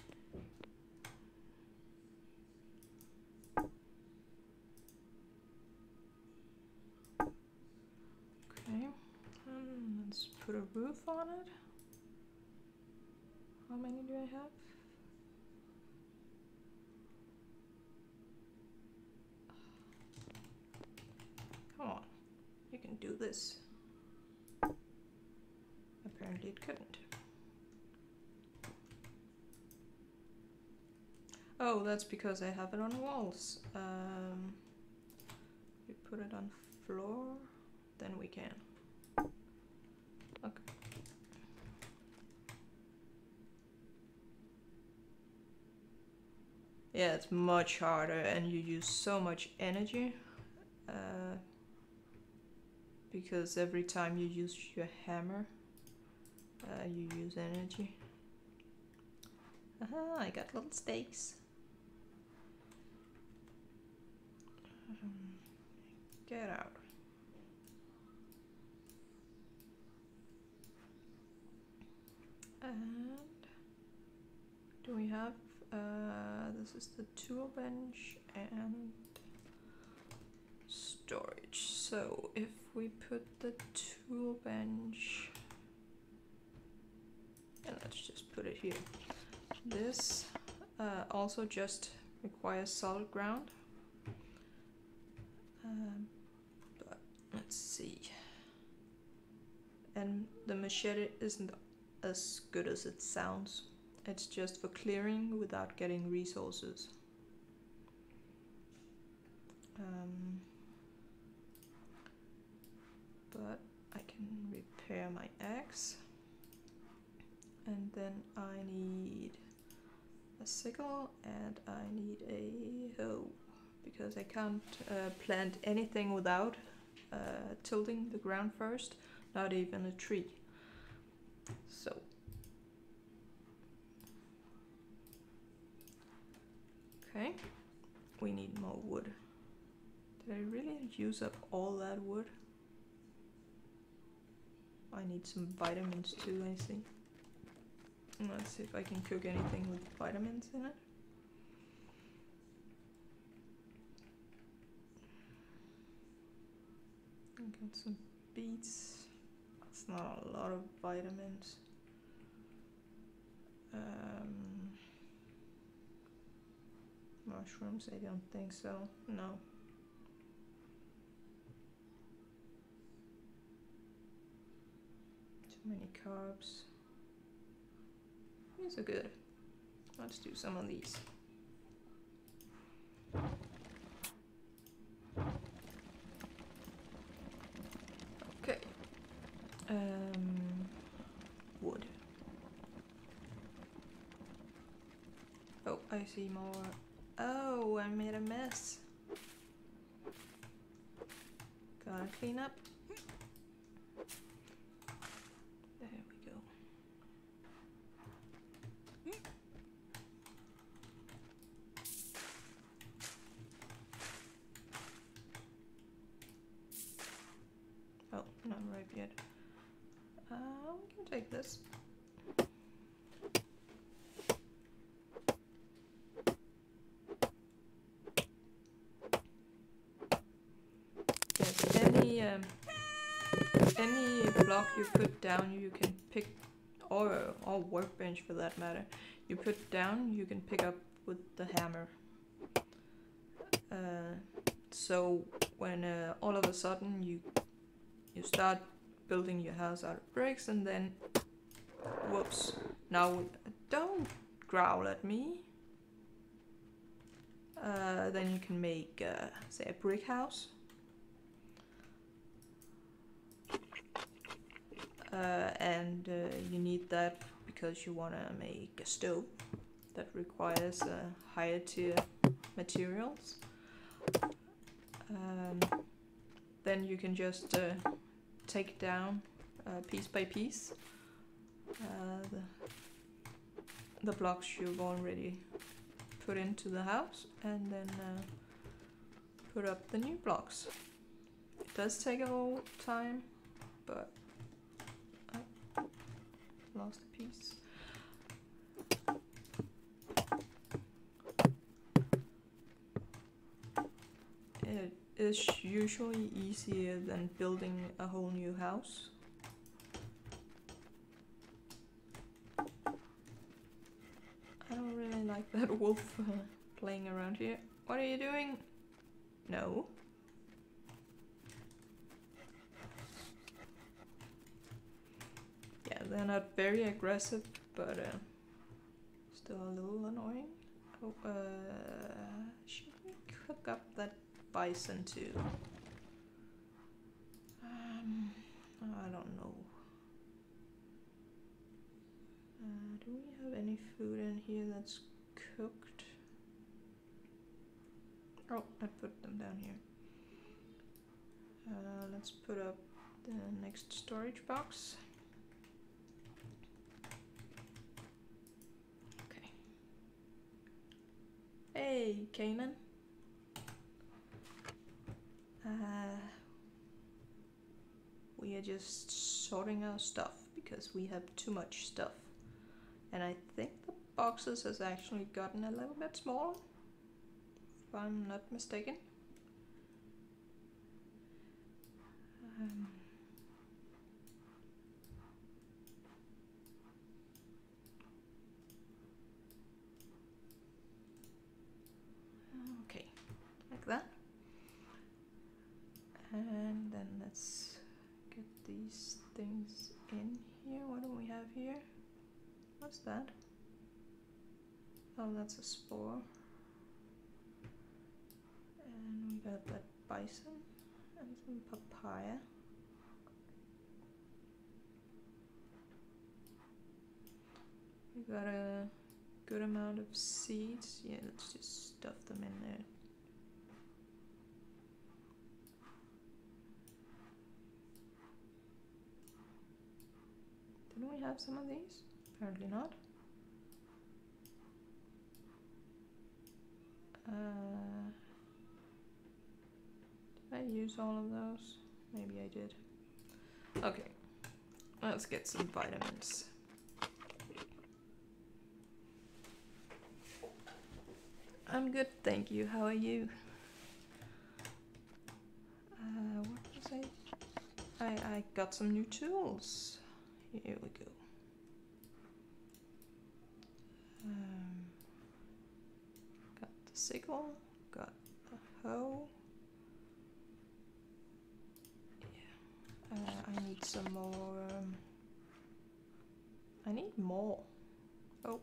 Okay, let's put a roof on it. How many do I have? Come on, you can do this. Apparently it couldn't. Oh, that's because I have it on walls. We put it on floor, then we can. Okay. Yeah, it's much harder and you use so much energy. Because every time you use your hammer, you use energy. Aha, I got little stakes. Get out. And do we have, this is the tool bench and storage. So if we put the tool bench, and let's just put it here. This also just requires solid ground. But let's see. And the machete isn't as good as it sounds. It's just for clearing without getting resources. But I can repair my axe. And then I need a sickle and I need a hoe. Because I can't plant anything without tilting the ground first, not even a tree. So okay, we need more wood. Did I really use up all that wood? I need some vitamins too, I see. Let's see if I can cook anything with vitamins in it. I got some beets. That's not a lot of vitamins. Mushrooms, I don't think so. No. Too many carbs. These are good. Let's do some of these. Okay. Wood. Oh, I see more. Oh, I made a mess. Gotta clean up. There we go. Oh, not ripe yet. We can take this. Yes, any block you put down, you can pick, or workbench for that matter, you put down, you can pick up with the hammer. So when all of a sudden you start building your house out of bricks, and then whoops, now don't growl at me. Then you can make say a brick house. And you need that because you want to make a stove that requires higher tier materials. Then you can just take down piece by piece the blocks you've already put into the house, and then put up the new blocks. It does take a whole time, but lost a piece. It is usually easier than building a whole new house. I don't really like that wolf playing around here. What are you doing? No. Yeah, they're not very aggressive, but still a little annoying. Oh, should we cook up that bison too? I don't know. Do we have any food in here that's cooked? Oh, I put them down here. Let's put up the next storage box. Okay. Hey, Kanan. We are just sorting our stuff because we have too much stuff. And I think the boxes has actually gotten a little bit smaller, if I'm not mistaken. Okay, like that. And then let's get these things in here. What do we have here? What's that? Oh, that's a spore. And we got that bison and some papaya. We got a good amount of seeds. Yeah, let's just stuff them in there. Didn't we have some of these? Apparently not. Did I use all of those? Maybe I did. Okay, let's get some vitamins. I'm good, thank you. How are you? What was I got some new tools. Here we go. Got the sickle, got the hoe. Yeah, I need some more. I need more. Oh.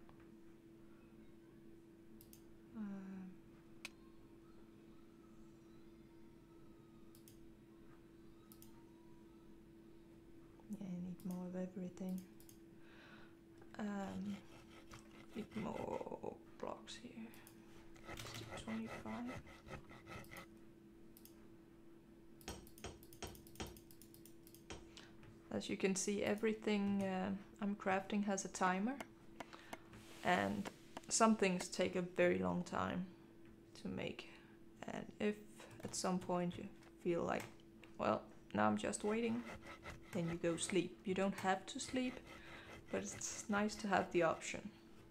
Yeah, I need more of everything. Need more blocks here. Let's do 25. As you can see, everything I'm crafting has a timer, and some things take a very long time to make. And if at some point you feel like, well, now I'm just waiting, then you go sleep. You don't have to sleep, but it's nice to have the option.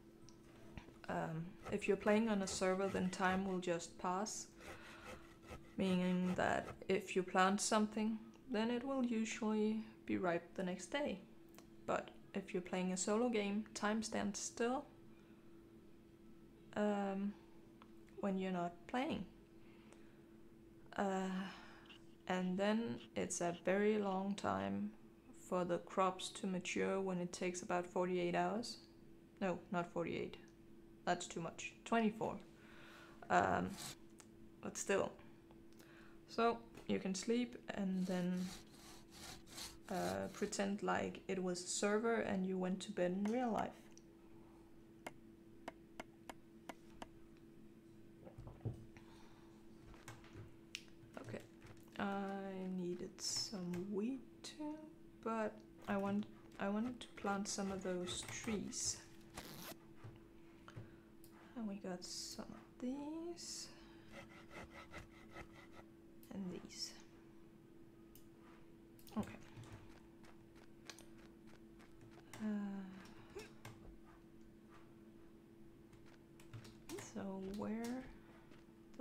If you're playing on a server, then time will just pass, meaning that if you plant something, then it will usually be ripe the next day. But if you're playing a solo game, time stands still when you're not playing. And then it's a very long time for the crops to mature when it takes about 48 hours. No, not 48. That's too much. 24. But still. So you can sleep and then pretend like it was a server and you went to bed in real life. Okay, I needed some wheat too, but I wanted to plant some of those trees. And we got some of these and these. Okay.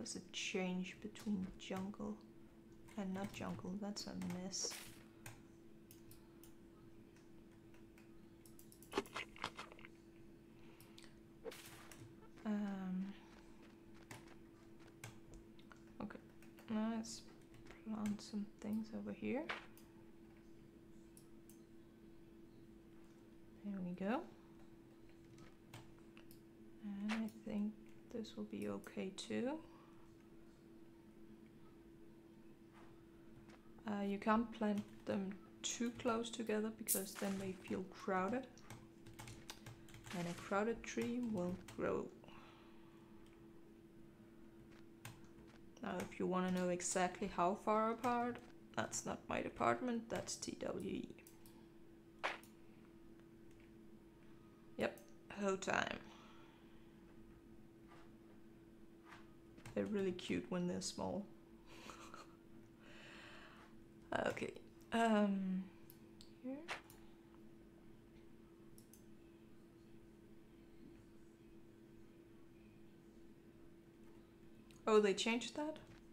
does it change between jungle and not jungle? That's a mess. Okay, let's plant some things over here. There we go. And I think this will be okay too. You can't plant them too close together because then they feel crowded. And a crowded tree will grow. Now if you want to know exactly how far apart, that's not my department, that's TWE. Yep, whole time. They're really cute when they're small. Okay, here. Oh, they changed that?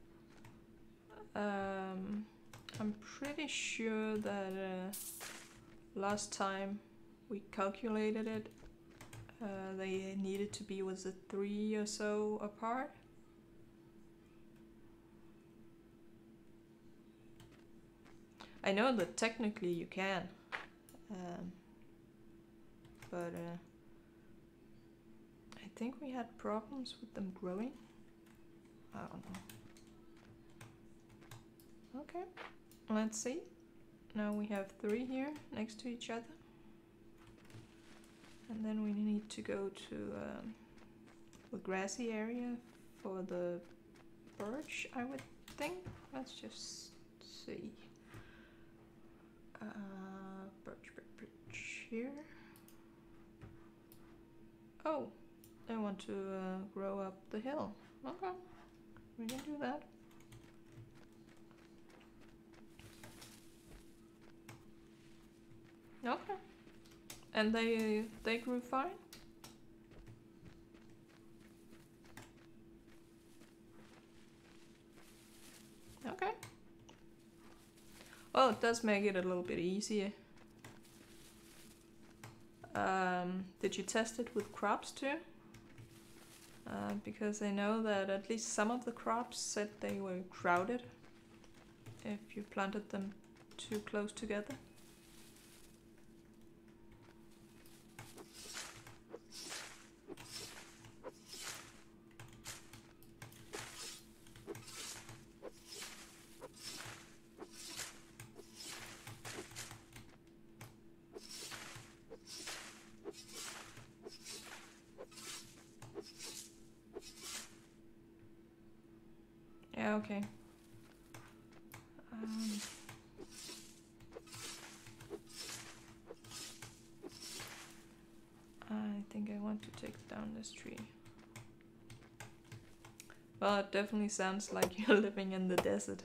I'm pretty sure that last time we calculated it, they needed to be, was it 3 or so apart? I know that technically you can, but I think we had problems with them growing. I don't know. Okay, let's see. Now we have 3 here next to each other. And then we need to go to the grassy area for the birch, I would think. Let's just see. Birch here. Oh, I want to grow up the hill. Okay, we can do that. Okay, and they grew fine. Okay. Well, it does make it a little bit easier. Did you test it with crops too? Because I know that at least some of the crops said they were crowded if you planted them too close together. Yeah, okay. I think I want to take down this tree. Well, it definitely sounds like you're living in the desert.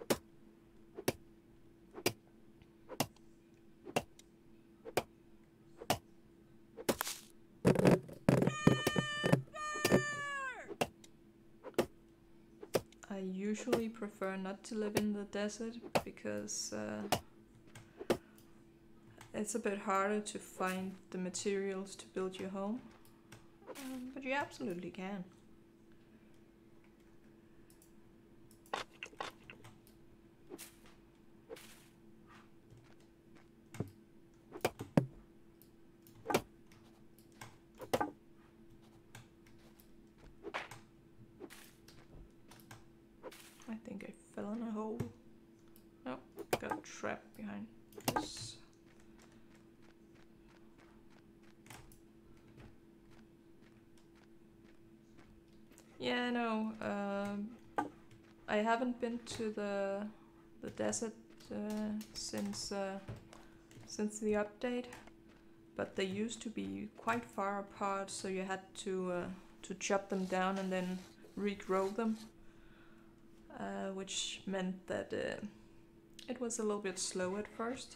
I usually prefer not to live in the desert because it's a bit harder to find the materials to build your home, but you absolutely can. I think I fell in a hole. Oh, got trapped behind this. Yeah, no, I haven't been to the desert since the update, but they used to be quite far apart, so you had to chop them down and then regrow them, which meant that it was a little bit slow at first.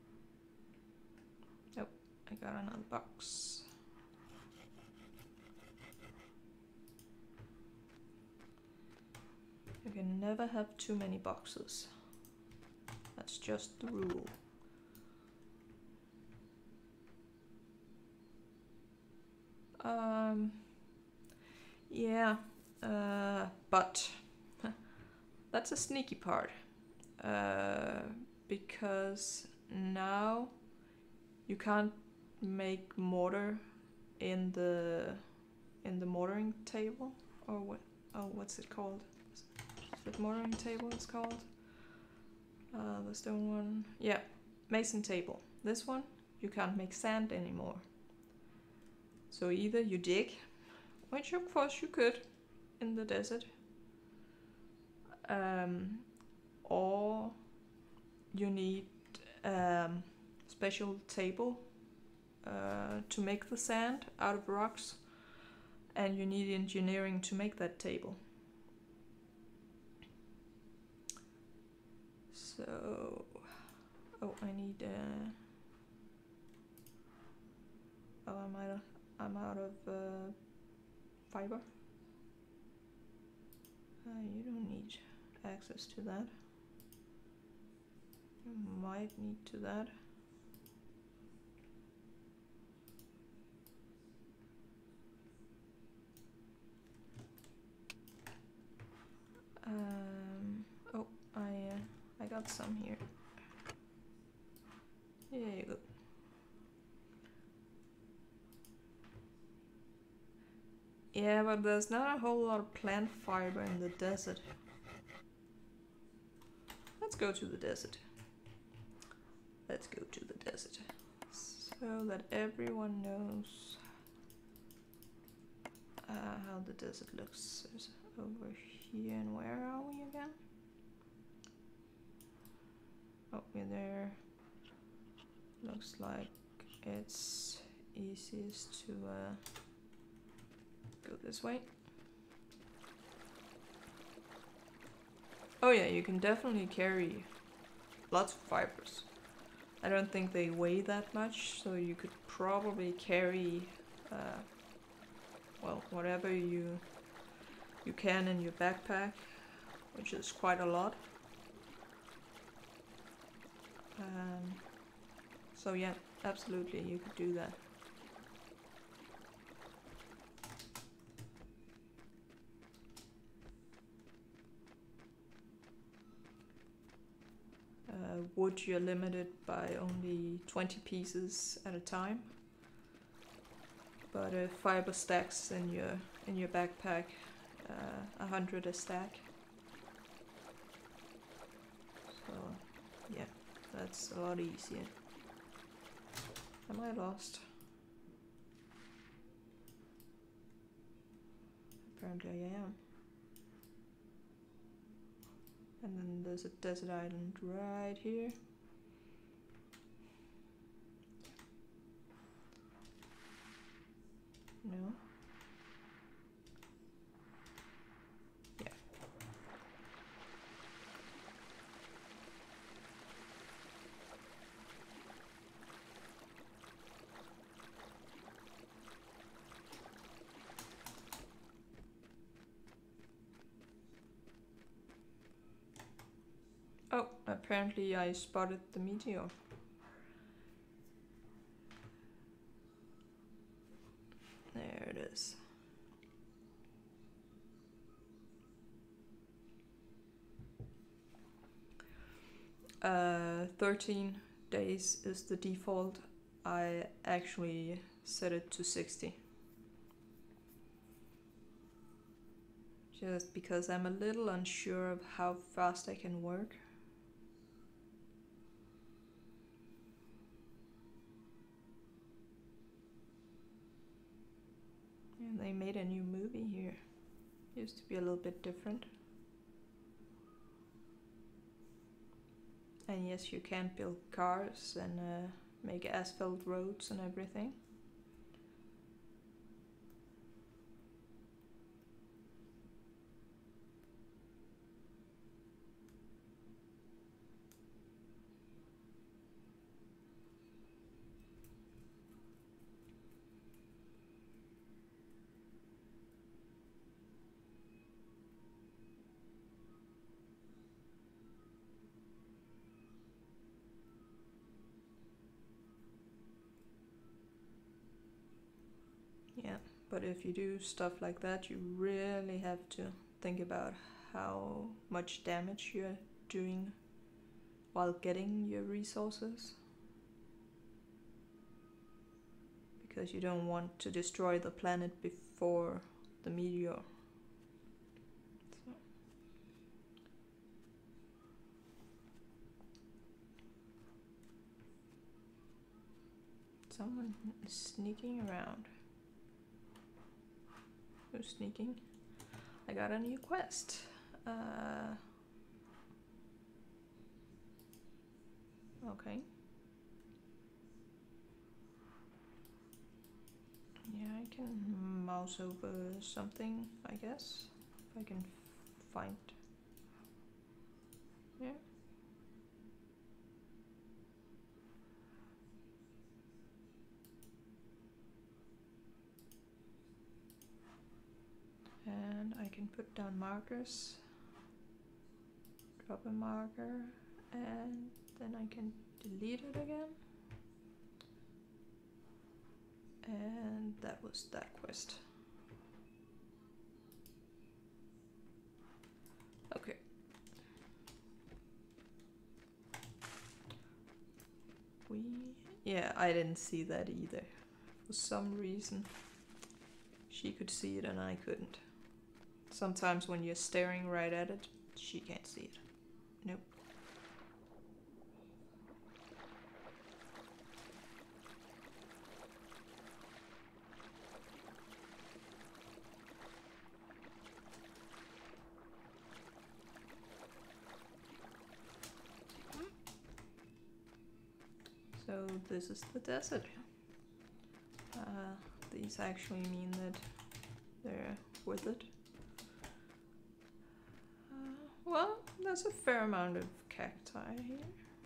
Oh, I got another box. can never have too many boxes. That's just the rule. Yeah, but that's a sneaky part, because now you can't make mortar in the mortaring table, or what? Oh, what's it called? Is it mortaring table? It's called the stone one. Yeah, mason table. This one you can't make sand anymore. So either you dig, which of course you could in the desert, or you need special table to make the sand out of rocks, and you need engineering to make that table. So, oh, I need. Oh, I'm out of fiber. You don't need access to that. You might need to that. Oh, I got some here. There you go. Yeah, but there's not a whole lot of plant fiber in the desert. Let's go to the desert. Let's go to the desert. So that everyone knows how the desert looks. There's over here, and where are we again? Oh, we're there. Looks like it's easiest to go this way. Oh yeah, you can definitely carry lots of fibers. I don't think they weigh that much, so you could probably carry well, whatever you can in your backpack, which is quite a lot. So yeah, absolutely, you could do that. Wood, you're limited by only 20 pieces at a time, but fiber stacks in your backpack, 100 a stack. So yeah, that's a lot easier. Am I lost? Apparently I am. And then there's a desert island right here. No? Yeah. Oh, apparently I spotted the meteor. There it is. 13 days is the default. I actually set it to 60. Just because I'm a little unsure of how fast I can work. And they made a new movie here. Used to be a little bit different. And yes, you can build cars and make asphalt roads and everything. But if you do stuff like that, you really have to think about how much damage you're doing while getting your resources. Because you don't want to destroy the planet before the meteor. So. Someone is sneaking around. Who's sneaking? I got a new quest. Okay. Yeah, I can mouse over something, I guess. If I can find. Yeah. And I can put down markers. Drop a marker. And then I can delete it again. And that was that quest. Okay. Yeah, I didn't see that either. For some reason, she could see it and I couldn't. Sometimes when you're staring right at it, she can't see it. Nope. So this is the desert. These actually mean that they're with it. Well, there's a fair amount of cacti here.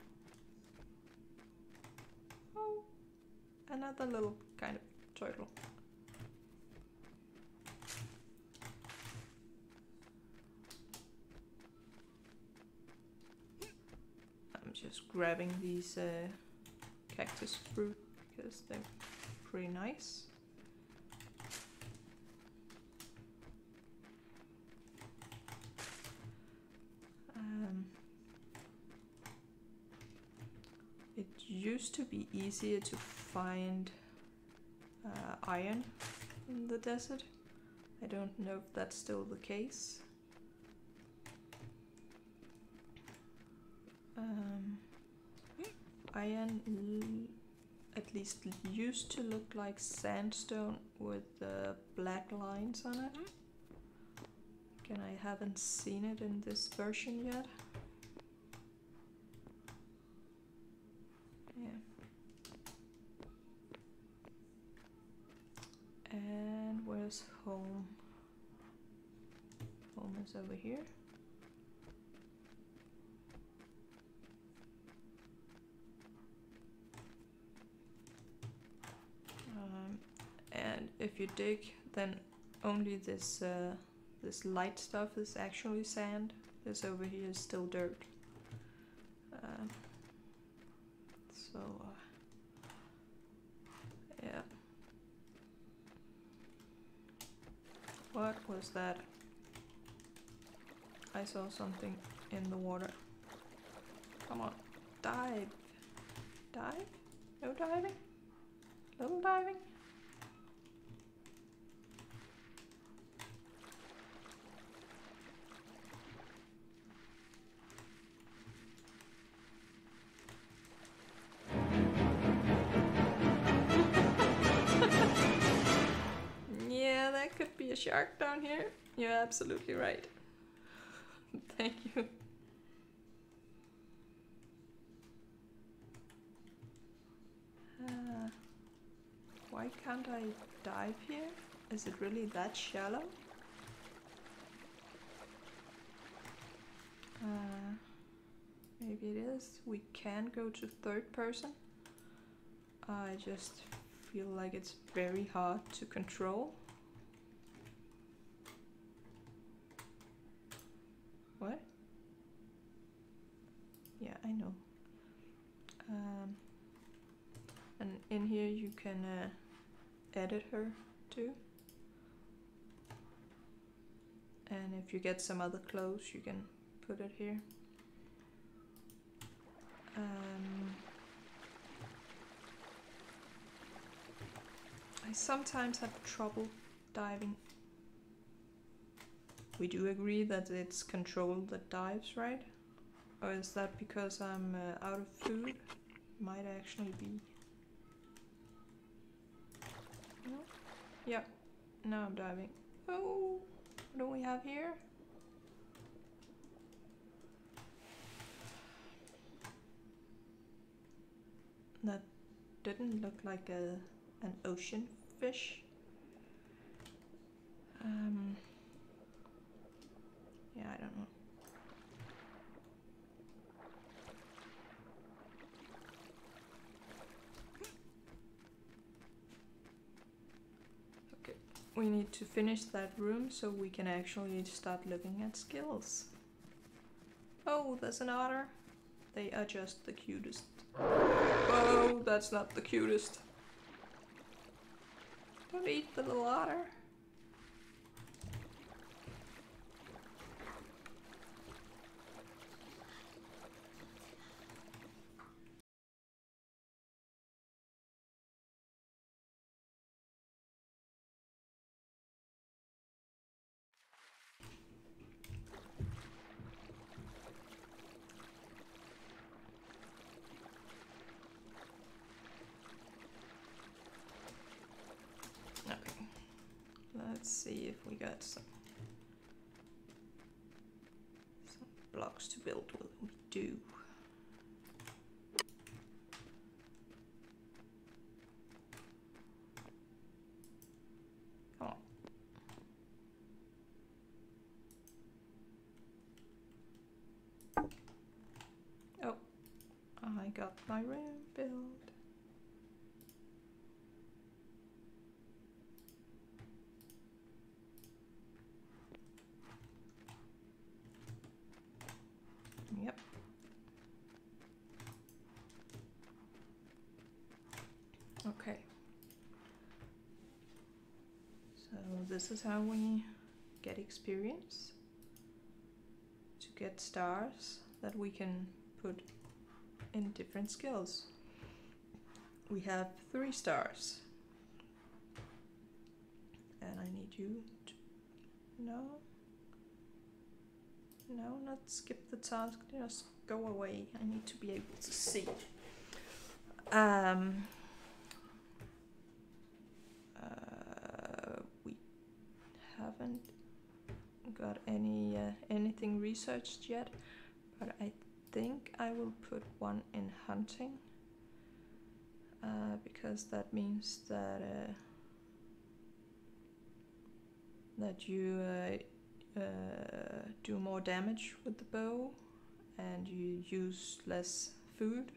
Oh, another little kind of turtle. I'm just grabbing these cactus fruit because they're pretty nice. It used to be easier to find iron in the desert. I don't know if that's still the case. Iron at least used to look like sandstone with black lines on it. Again, I haven't seen it in this version yet. Yeah. And where's home? Home is over here. And if you dig, then only this this light stuff is actually sand. This over here is still dirt. Yeah. What was that? I saw something in the water. Come on, dive. Dive? No diving? Little diving? Yeah, that could be a shark down here. You're absolutely right. Thank you. Why can't I dive here? Is it really that shallow? Maybe it is. We can go to third person. I just feel like it's very hard to control. What? Yeah, I know. And in here you can edit her too. And if you get some other clothes, you can put it here. I sometimes have trouble diving. We do agree that it's control that dives, right? Or is that because I'm out of food? Might actually be. No? Yep. Now I'm diving. Oh, what do we have here? That didn't look like an ocean fish. Yeah, I don't know. Okay, we need to finish that room so we can actually start looking at skills. Oh, there's an otter. They are just the cutest. Whoa, that's not the cutest. Don't eat the little otter. Okay, let's see if we got some blocks to build with. We do. Come on. Oh, I got my room built. Yep. Okay. So this is how we get experience to get stars that we can put in different skills. We have 3 stars. And I need you to... No, not skip the task, just go away. I need to be able to see. We haven't got anything researched yet, but I think I will put one in hunting, because that means that you do more damage with the bow and you use less food.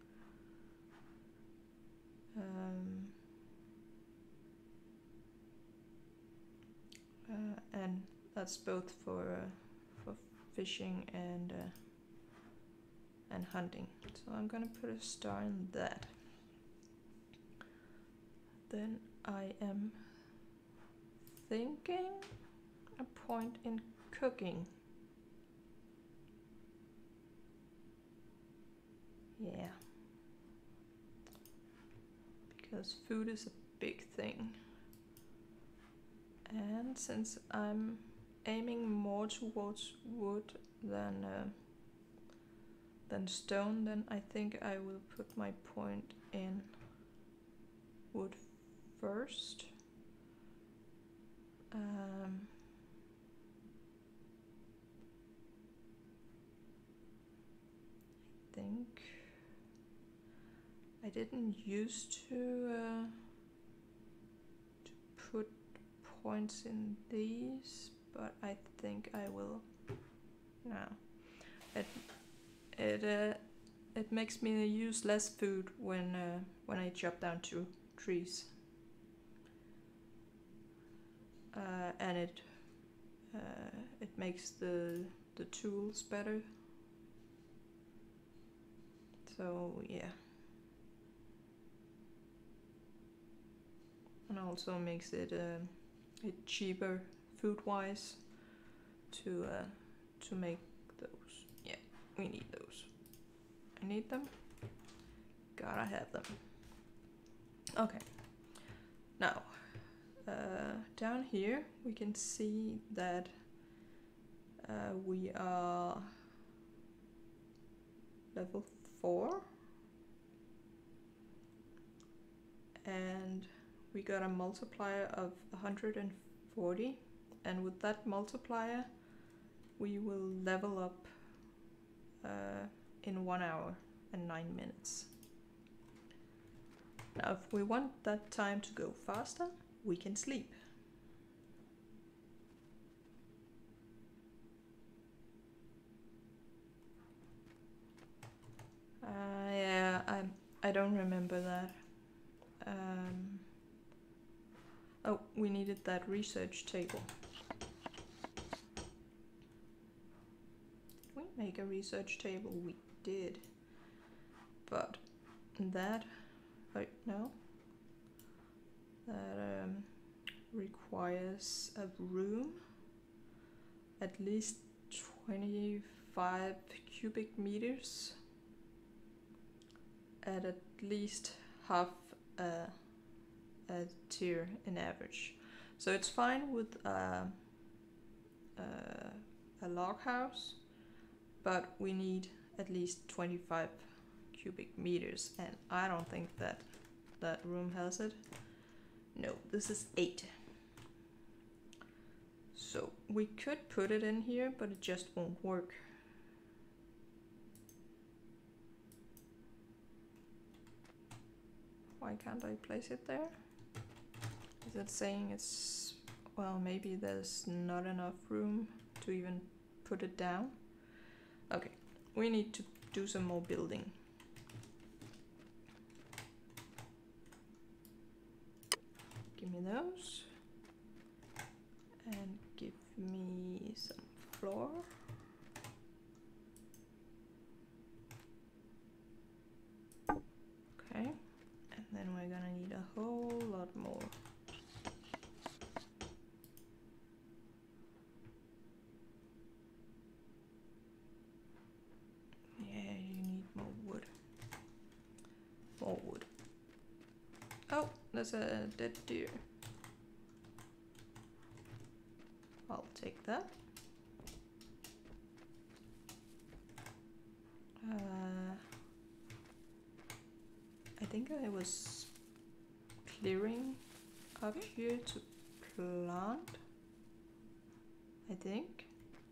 And that's both for fishing and hunting. So I'm gonna put a star in that. Then I am thinking a point in cooking. Yeah. Because food is a big thing. And since I'm aiming more towards wood than stone, then I think I will put my point in wood first. I think I didn't used to put points in these, but I think I will now. It makes me use less food when I chop down 2 trees, and it makes the tools better. So yeah, and also makes it cheaper food-wise to make those. Yeah, we need those. I need them. Gotta have them. Okay. Now, down here we can see that we are level 4. And we got a multiplier of 140, and with that multiplier we will level up in 1 hour and 9 minutes. Now if we want that time to go faster, we can sleep. Yeah, I don't remember that. Oh, we needed that research table. Did we make a research table? We did. But that, right, no. That requires a room at least 25 cubic meters at least half a tier in average. So it's fine with a log house, but we need at least 25 cubic meters, and I don't think that that room has it. No, this is 8. So we could put it in here, but it just won't work. Why can't I place it there? Is it saying it's, well, maybe there's not enough room to even put it down? Okay, we need to do some more building. Give me those. And give me some floor. Okay, and then we're gonna need a whole lot more. Yeah, you need more wood. More wood. Oh, there's a dead deer. I'll take that. I think I was clearing up here to plant, I think,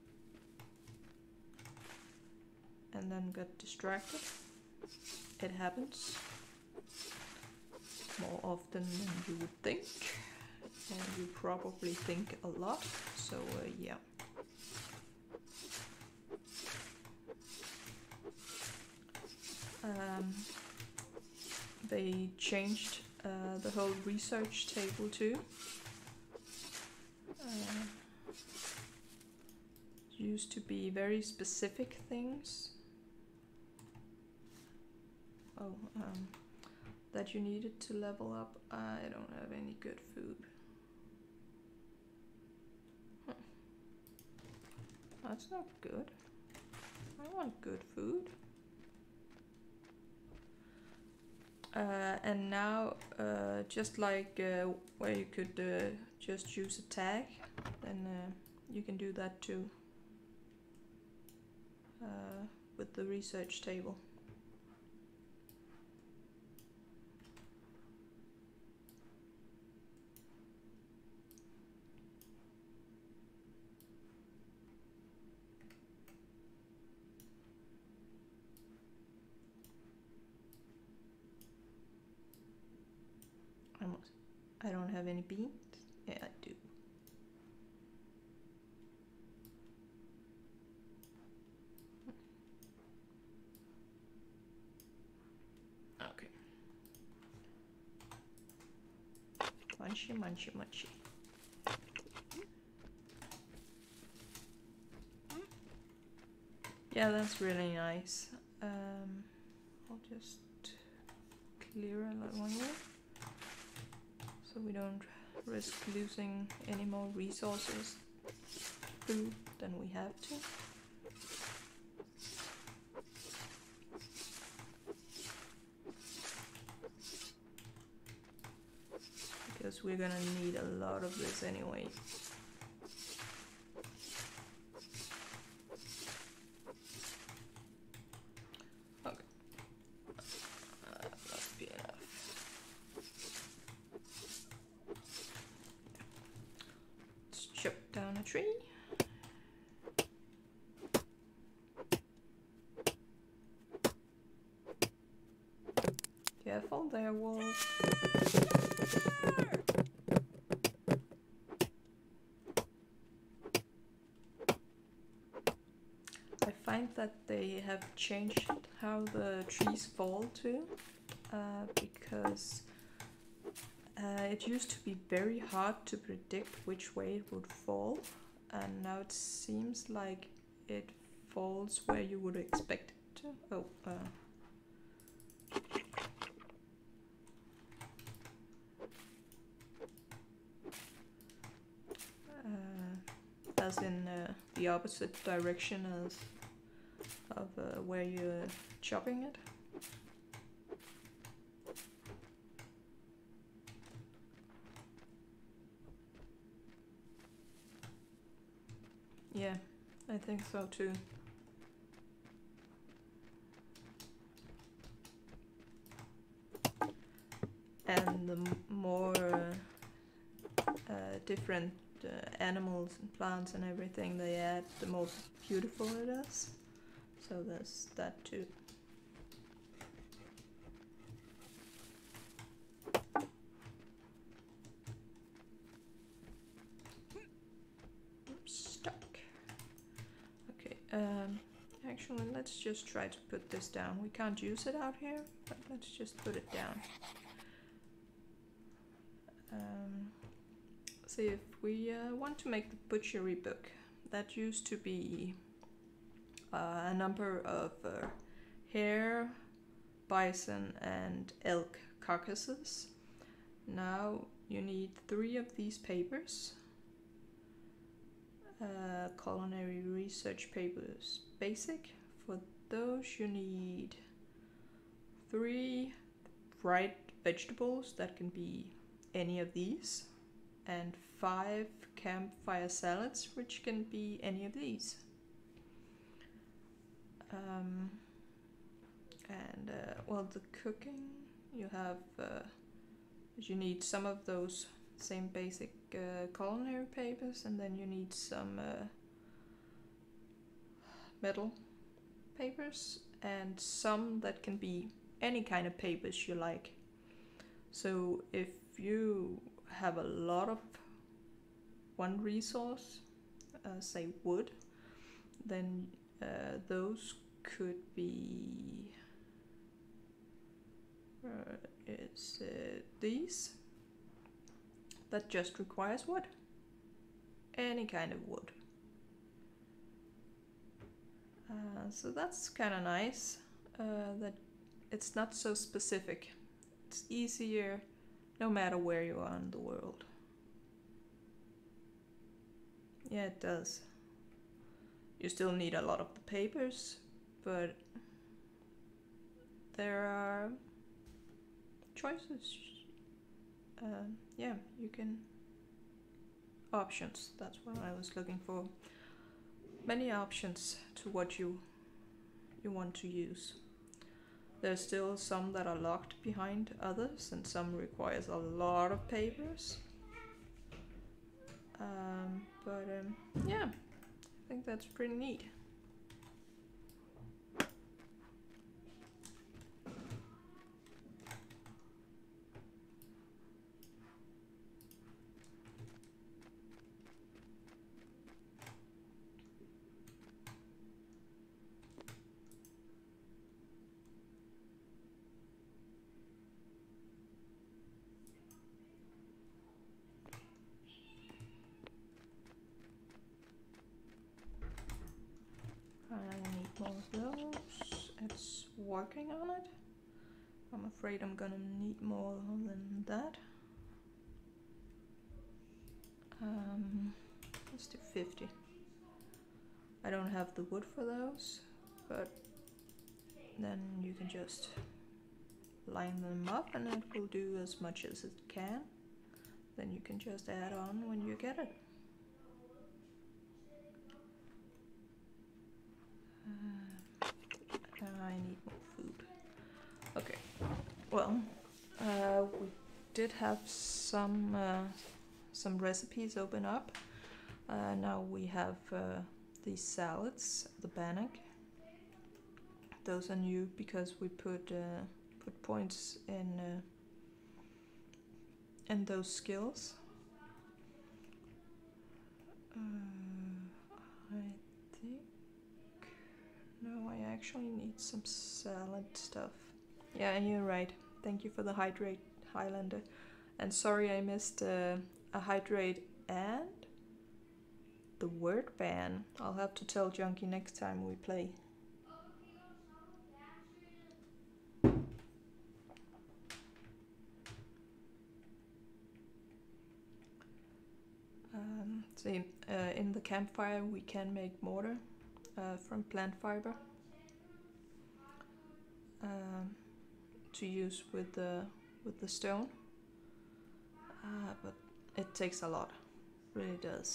and then got distracted. It happens more often than you would think, and you probably think a lot, so yeah. They changed the whole research table too. Used to be very specific things. Oh, that you needed to level up. I don't have any good food. Huh. That's not good. I want good food. And now, just like where you could just use a tag, then you can do that too with the research table. I don't have any beans. Yeah, I do. Okay. Munchy, munchy, munchy. Yeah, that's really nice. I'll just clear a little here, so we don't risk losing any more resources. food than we have to. Because we're gonna need a lot of this anyway. Okay. That must be enough. Let's chop down a tree. Careful there, wolf. I find that they have changed how the trees fall too, because it used to be very hard to predict which way it would fall, and now it seems like it falls where you would expect it to. Oh, as in the opposite direction as of where you're chopping it. Yeah, I think so too. And the more different animals and plants and everything they add, the more beautiful it is. So there's that too. Oops, stuck. Okay, actually let's just try to put this down. We can't use it out here, but let's just put it down. See, if we want to make the butchery book, that used to be a number of hare, bison and elk carcasses. Now you need 3 of these papers. Culinary research papers basic. For those you need 3 fried vegetables, that can be any of these, and 5 campfire salads, which can be any of these. Well, the cooking, you have, you need some of those same basic culinary papers, and then you need some metal papers, and some that can be any kind of papers you like. So if you have a lot of one resource, say wood, then those could be these. That just requires wood. Any kind of wood. So that's kind of nice, that it's not so specific. It's easier no matter where you are in the world. Yeah, it does. You still need a lot of the papers, but there are choices. Yeah, you can... options, that's what I was looking for. Many options to what you want to use. There's still some that are locked behind others, and some requires a lot of papers. Yeah, I think that's pretty neat. I need more of those. It's working on it. I'm afraid I'm gonna need more than that. Let's do 50. don't have the wood for those, but then you can just line them up and it will do as much as it can. Then you can just add on when you get it. I need more food. Okay, well, we did have some recipes open up. Now we have these salads, the bannock. Those are new because we put points in those skills. I think no, I actually need some salad stuff. Yeah, and you're right. Thank you for the hydrate, Highlander. And sorry I missed a hydrate and the word ban. I'll have to tell Junkie next time we play. See, in the campfire we can make mortar from plant fiber to use with the stone, but it takes a lot, really does.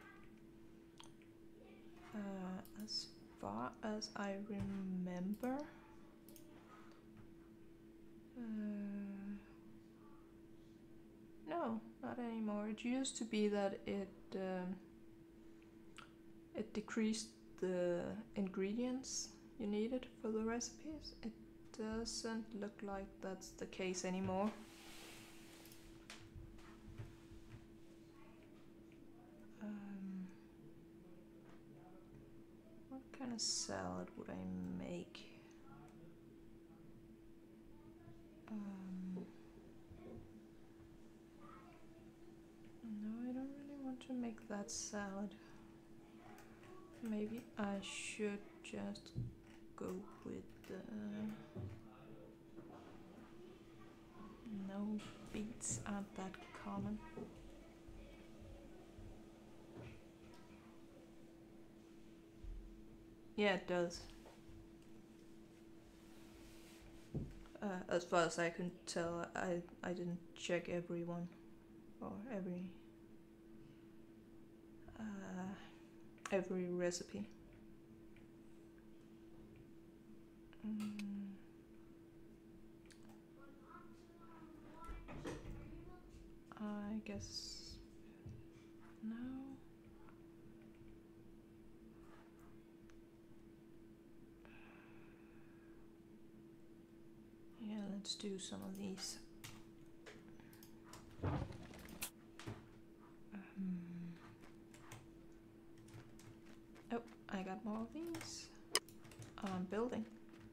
As far as I remember, no, not anymore. It used to be that it decreased the ingredients you needed for the recipes. It doesn't look like that's the case anymore. What kind of salad would I make? No, I don't really want to make that salad. Maybe I should just go with no, beets aren't that common. Yeah, it does. As far as I can tell, I didn't check every one or every recipe. I guess no. Yeah, let's do some of these. Oh, I got more of these. I'm building.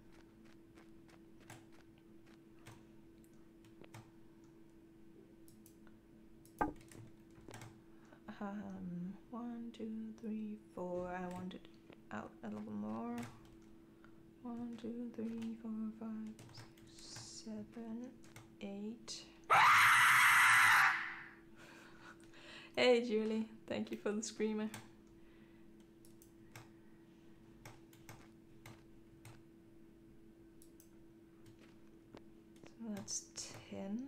One, two, three, four. I want it out a little more. 1, 2, 3, 4, 5, 6, 7, 8. Hey Julie, thank you for the screamer. So that's 10.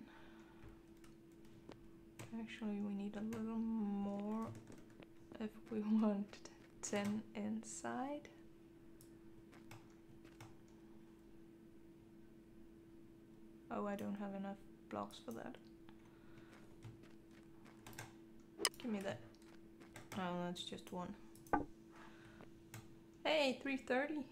Actually, we need a little more if we want 10 inside. Oh, I don't have enough blocks for that. Give me that. Oh, that's just one. Hey, 330.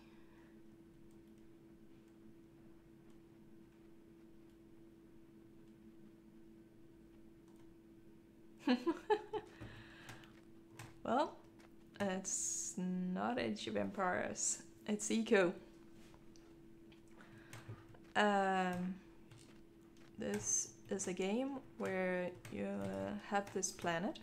Well, it's not Age of Empires, it's Eco. This is a game where you have this planet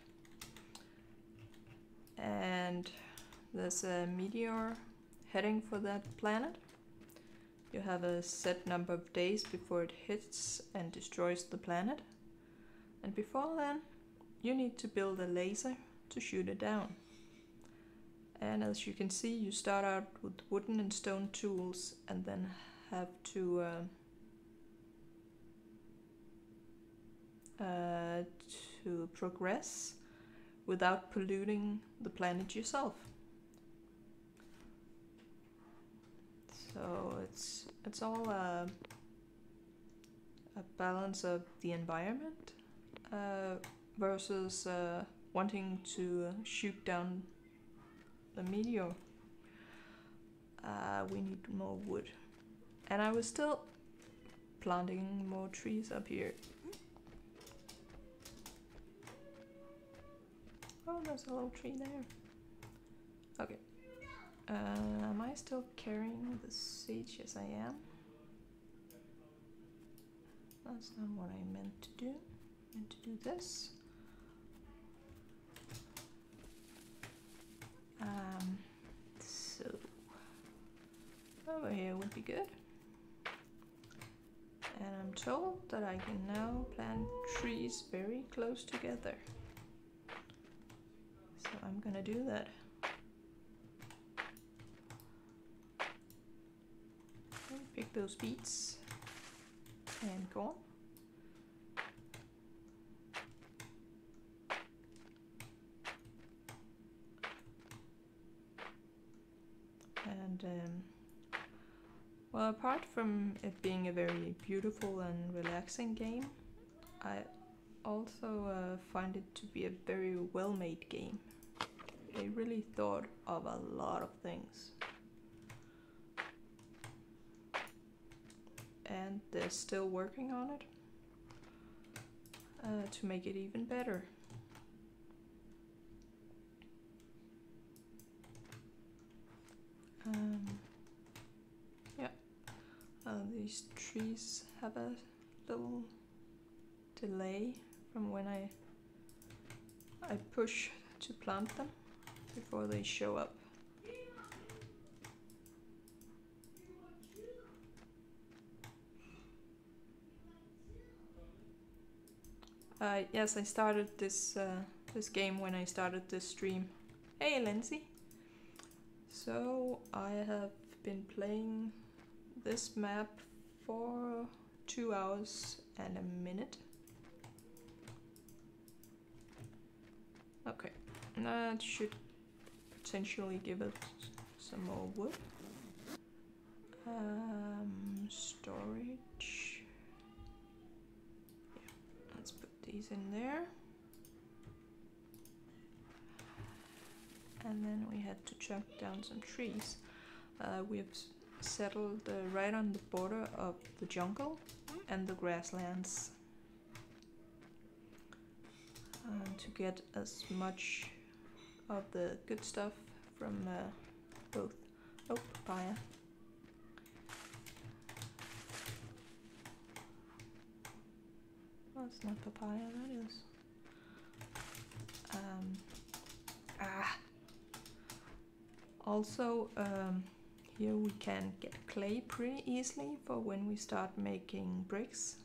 and there's a meteor heading for that planet. You have a set number of days before it hits and destroys the planet, and before then you need to build a laser to shoot it down. And as you can see, you start out with wooden and stone tools and then have to progress without polluting the planet yourself. So it's all a balance of the environment versus wanting to shoot down the meteor. We need more wood. And I was still planting more trees up here. Oh, there's a little tree there. Okay. Am I still carrying the siege? Yes, I am. That's not what I meant to do. I meant to do this. So over here would be good. And I'm told that I can now plant trees very close together. So I'm gonna do that. Pick those beets and corn. And well, apart from it being a very beautiful and relaxing game, I also find it to be a very well-made game. They really thought of a lot of things. And they're still working on it to make it even better. Yeah, these trees have a little delay from when I push to plant them before they show up. Yes, I started this this game when I started this stream. Hey, Lindsay! So I have been playing this map for 2 hours and a minute. Okay, that should potentially give it some more wood. Storage. Yeah, let's put these in there. And then we had to chop down some trees. We have settled right on the border of the jungle and the grasslands to get as much of the good stuff from both. Oh, papaya. Well, it's not papaya, that is. Also, here we can get clay pretty easily for when we start making bricks.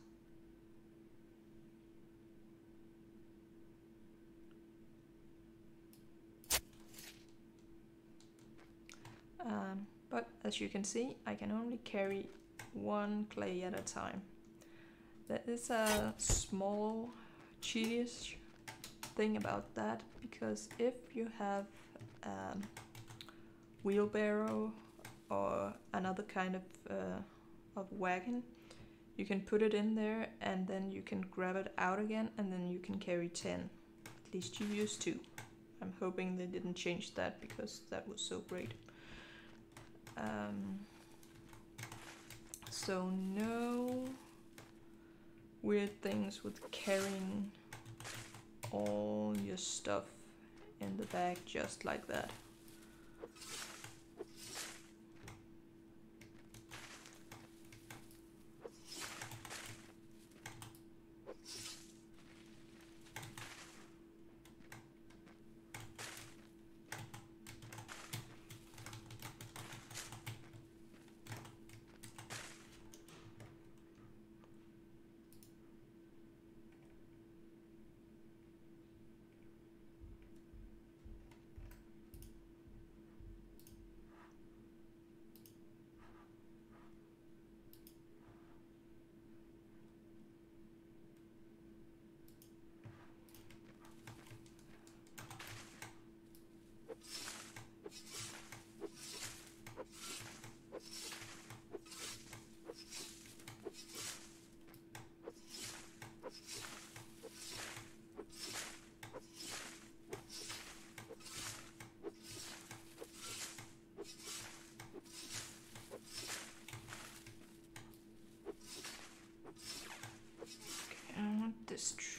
But as you can see, I can only carry one clay at a time. There is a small tedious thing about that, because if you have wheelbarrow or another kind of wagon, you can put it in there and then you can grab it out again and then you can carry 10. At least you used to. I'm hoping they didn't change that because that was so great. So no weird things with carrying all your stuff in the bag just like that.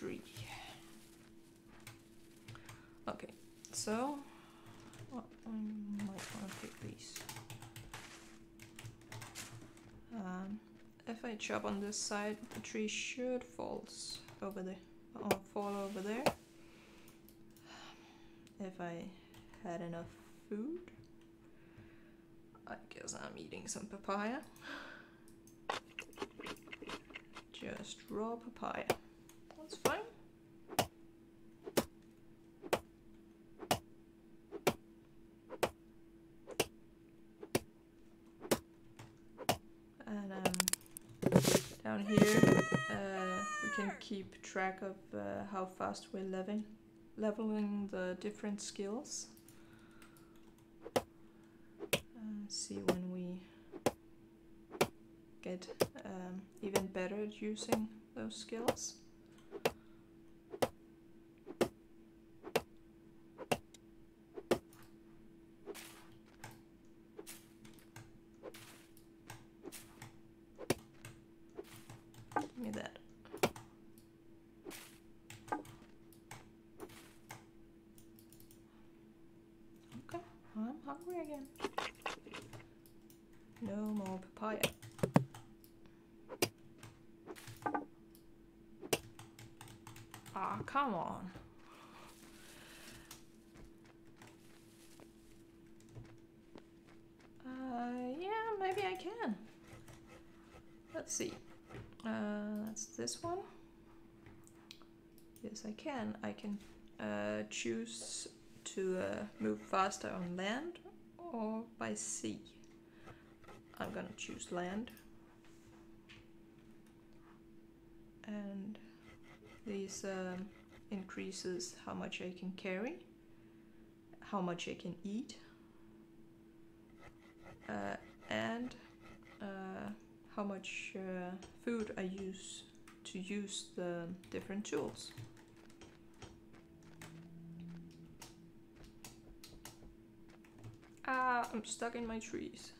tree. Okay, so I might want to pick these. If I chop on this side, the tree should fall over there, or fall over there. If I had enough food, I guess I'm eating some papaya. Just raw papaya. That's fine. And down here we can keep track of how fast we're leveling the different skills. See when we get even better at using those skills. Give me that. Okay, I'm hungry again. No more papaya. Ah, come on. Yeah, maybe I can. Let's see. That's this one. Yes, I can. I can choose to move faster on land or by sea. I'm gonna choose land. And these increases how much I can carry, how much I can eat, and how much food I use to use the different tools. Ah, I'm stuck in my trees.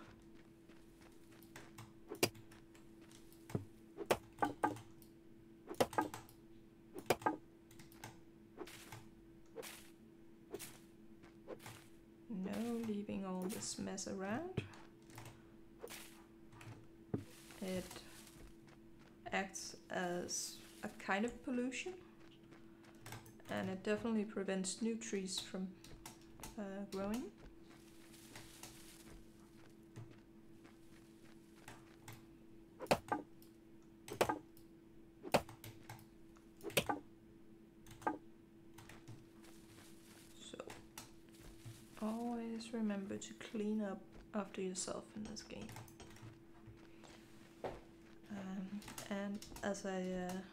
No leaving all this mess around. It acts as a kind of pollution, and it definitely prevents new trees from growing. So always remember to clean up after yourself in this game. And as I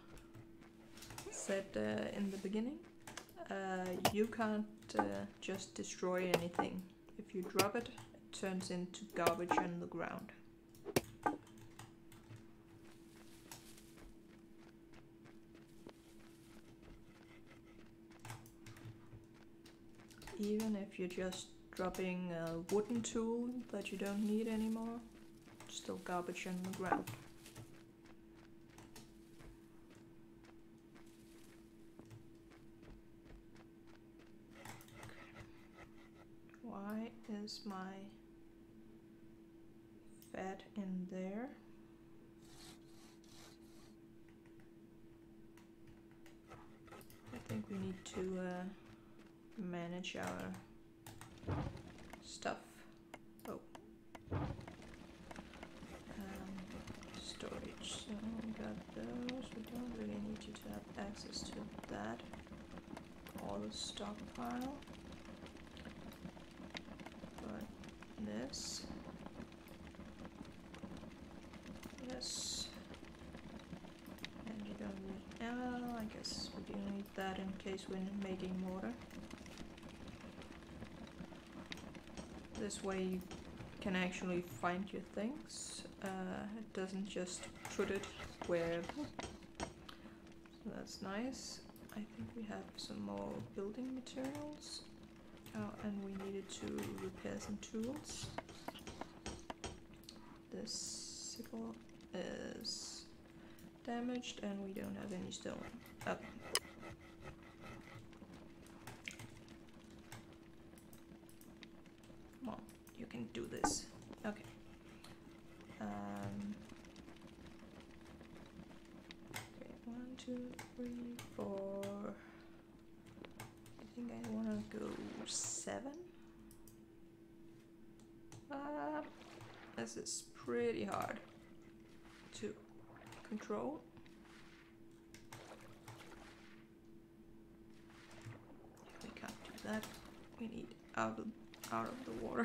said in the beginning, you can't just destroy anything. If you drop it, it turns into garbage on the ground. Even if you're just dropping a wooden tool that you don't need anymore, still garbage on the ground. Why is my fat in there? I think we need to manage our stuff. Oh. Storage. So we got those. We don't really need you to have access to that. Or the stockpile. But this. Yes. And you don't need ammo. I guess we do need that in case we're making mortar. This way you can actually find your things. It doesn't just put it wherever. So that's nice. I think we have some more building materials. Oh, and we needed to repair some tools. This sickle is damaged and we don't have any stone. Okay. Come on, you can do this. Okay. Okay, 1, 2, 3, 4. I think I wanna go 7. This is pretty hard to control. We can't do that. We need out of the water.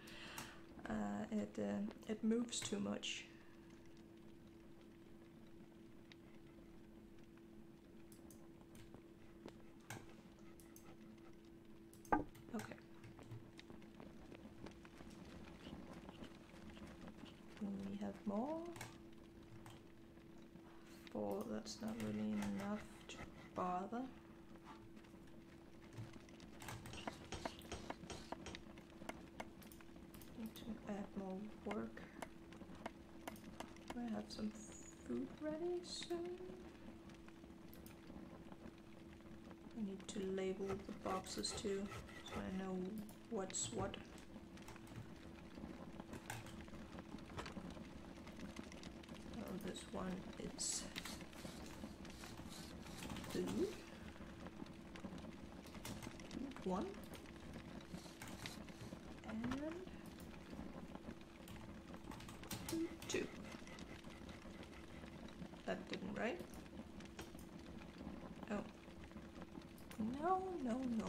It moves too much. Okay. We have more. 4, that's not really enough to bother. Need to add more work. I have some food ready soon. I need to label the boxes too, so I know what's what. Oh, this one is food. Food 1. And food 2. That didn't right? Oh. No, no, no.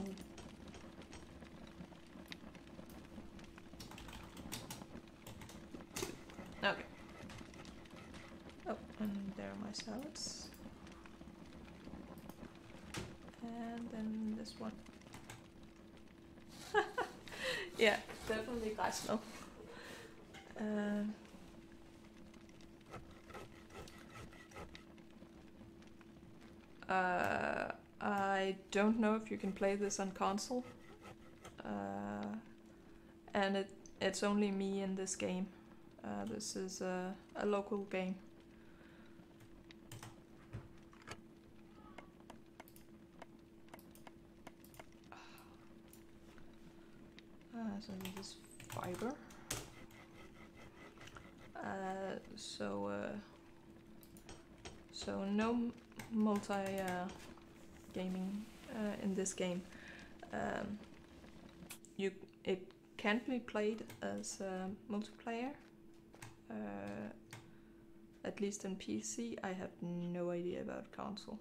Okay. Oh, and there are my salads. And then this one. Yeah, definitely græsslå. I don't know if you can play this on console. And it's only me in this game. This is a local game. So this is fiber. So no multi gaming in this game. It can't be played as multiplayer. At least on PC. I have no idea about console.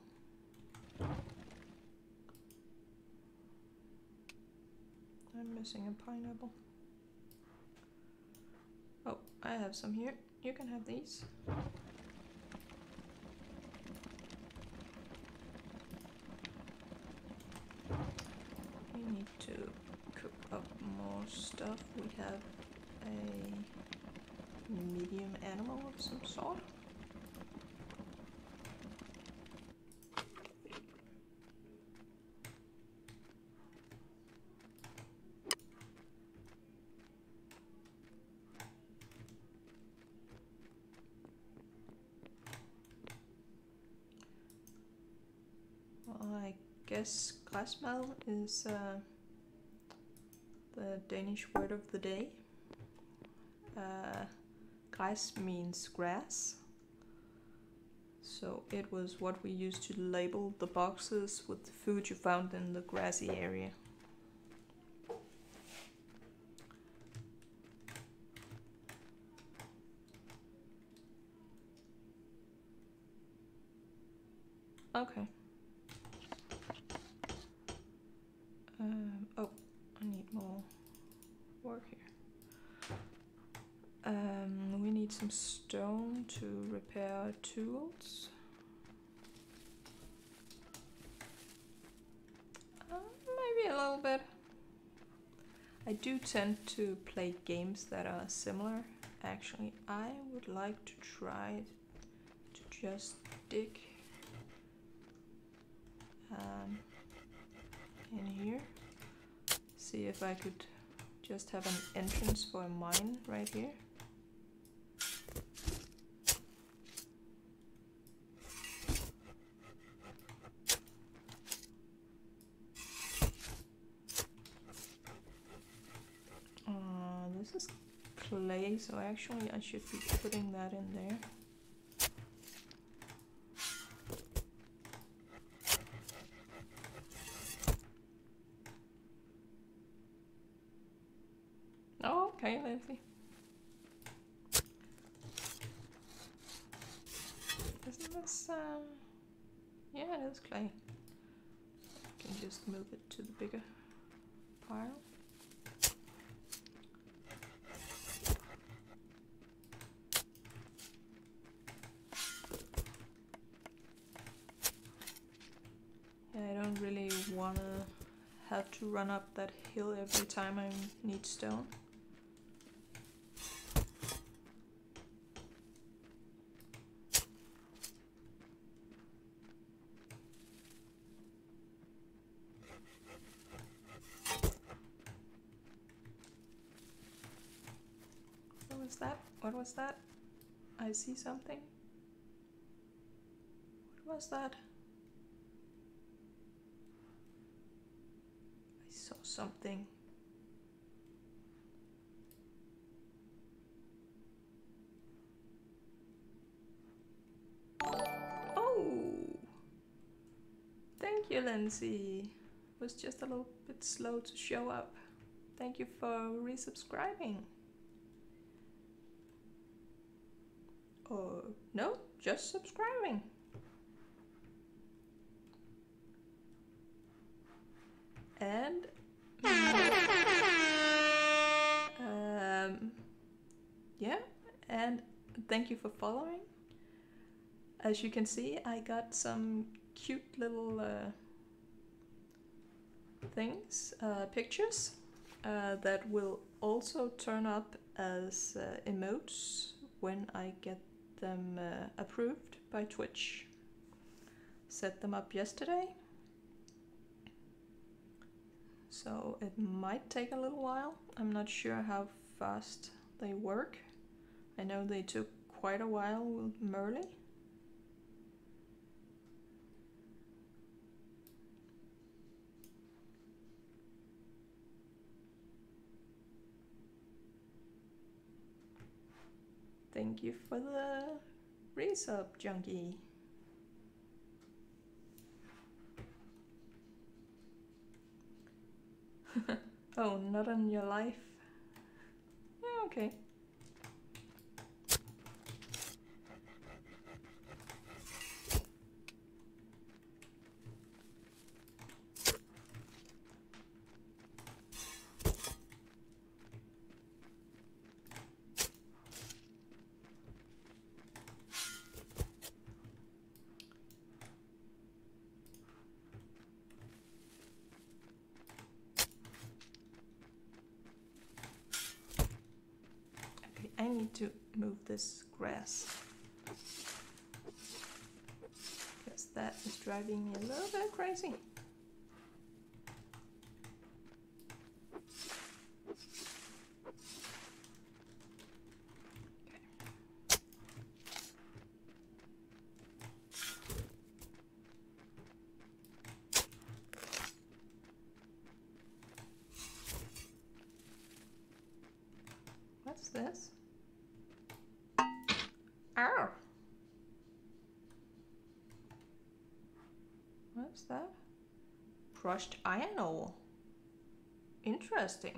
I'm missing a pineapple. Oh, I have some here. You can have these. We need to cook up more stuff. We have a medium animal of some sort. I guess græsmad is the Danish word of the day. Græs means grass. So it was what we used to label the boxes with the food you found in the grassy area. Okay. Oh, I need more work here. We need some stone to repair tools. Maybe a little bit. I do tend to play games that are similar. Actually, I would like to try to just dig in here. See if I could just have an entrance for a mine right here. this is clay, so actually I should be putting that in there. Oh, okay, let's see. Isn't this, yeah, it is clay. I can just move it to the bigger pile. Yeah, I don't really want to have to run up that hill every time I need stone. What was that? What was that? I see something. What was that? I saw something. Oh! Thank you, Lindsay. It was just a little bit slow to show up. Thank you for resubscribing. Or no, just subscribing. And yeah, and thank you for following. As you can see, I got some cute little things, pictures that will also turn up as emotes when I get them approved by Twitch. Set them up yesterday, so it might take a little while. I'm not sure how fast they work. I know they took quite a while with Merly. Thank you for the resub, Junkie. Oh, not on your life? Yeah, okay. I need to move this grass because that is driving me a little bit crazy. What's this? Ow! What's that? Crushed iron ore. Interesting.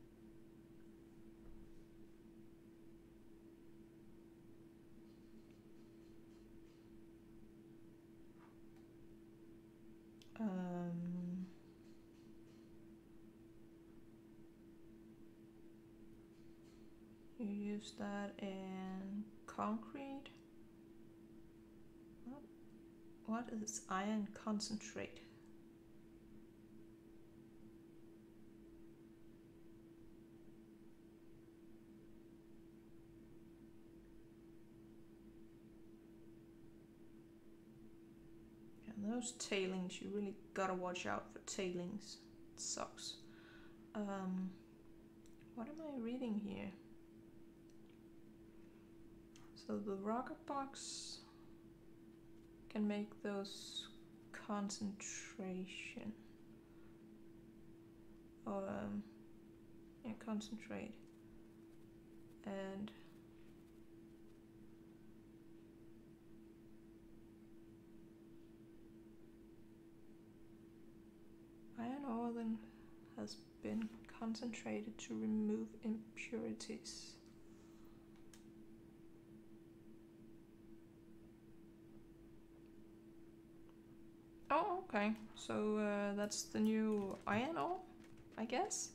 You use that in concrete. What is iron concentrate? And those tailings, you really gotta watch out for tailings. It sucks. What am I reading here? So the rocket box can make those concentration. Or yeah, concentrate. concentrated to remove impurities. Oh, okay. So that's the new iron ore, I guess?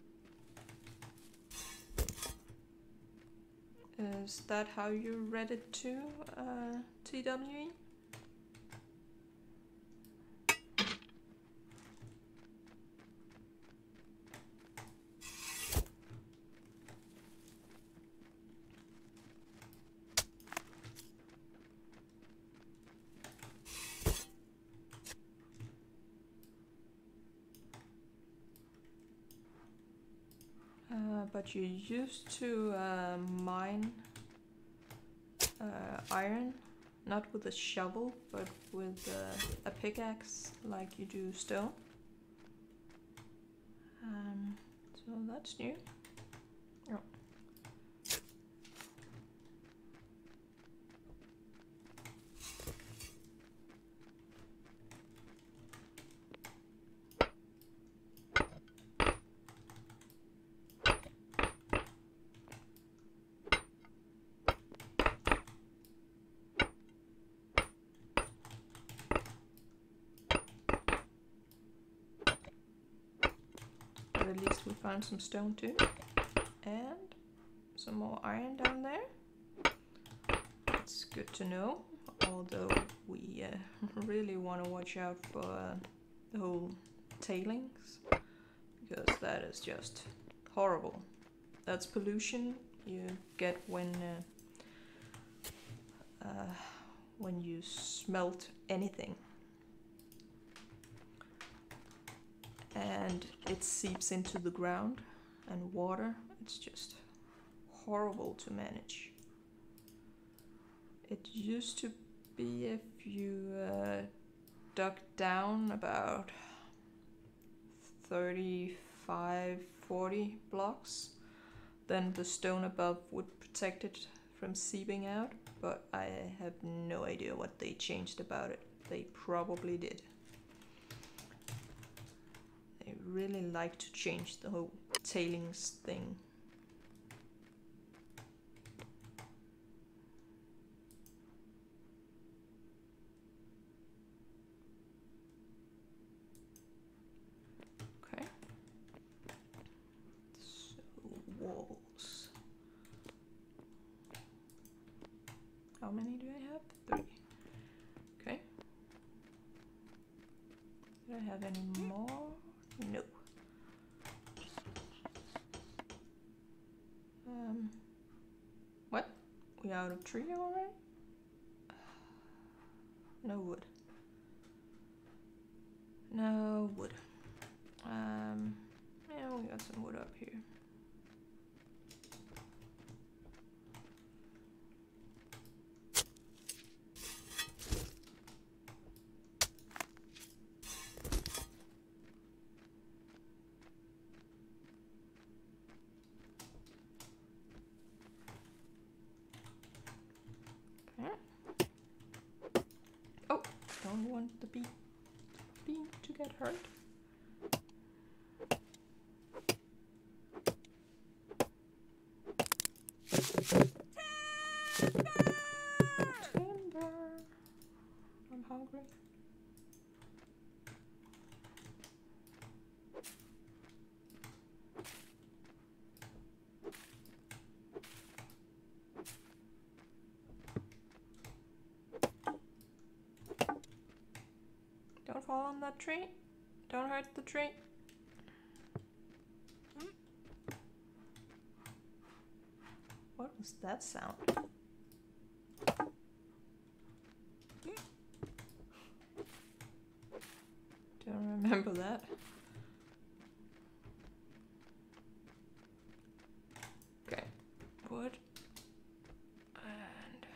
Is that how you read it too, TWE? But you used to mine iron, not with a shovel, but with a pickaxe, like you do stone. So that's new. Oh. But at least we found some stone too. And some more iron down there. It's good to know, although we really want to watch out for the whole tailings, because that is just horrible. That's pollution you get when you smelt anything. And it seeps into the ground and water. It's just horrible to manage. It used to be if you dug down about 35, 40 blocks, then the stone above would protect it from seeping out, but I have no idea what they changed about it. They probably did. They really like to change the whole tailings thing. Okay. So walls. How many do I have? 3. Okay. Do I have any more? No. What? We out of tree already? No wood. No wood. Yeah, we got some wood up here. Oh, don't want the bee to get hurt. Timber. I'm hungry. Don't fall on that tree. Don't hurt the tree. What was that sound? Don't remember that. Okay, wood. And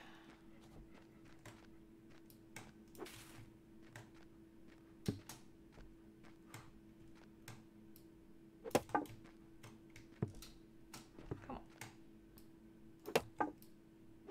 come on.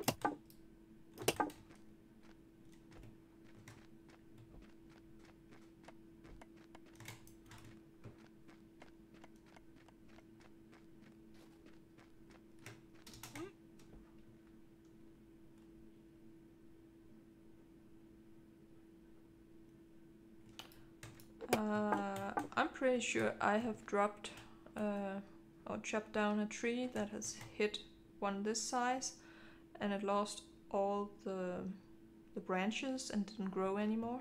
I'm pretty sure I have dropped or chopped down a tree that has hit one this size and it lost all the branches and didn't grow anymore.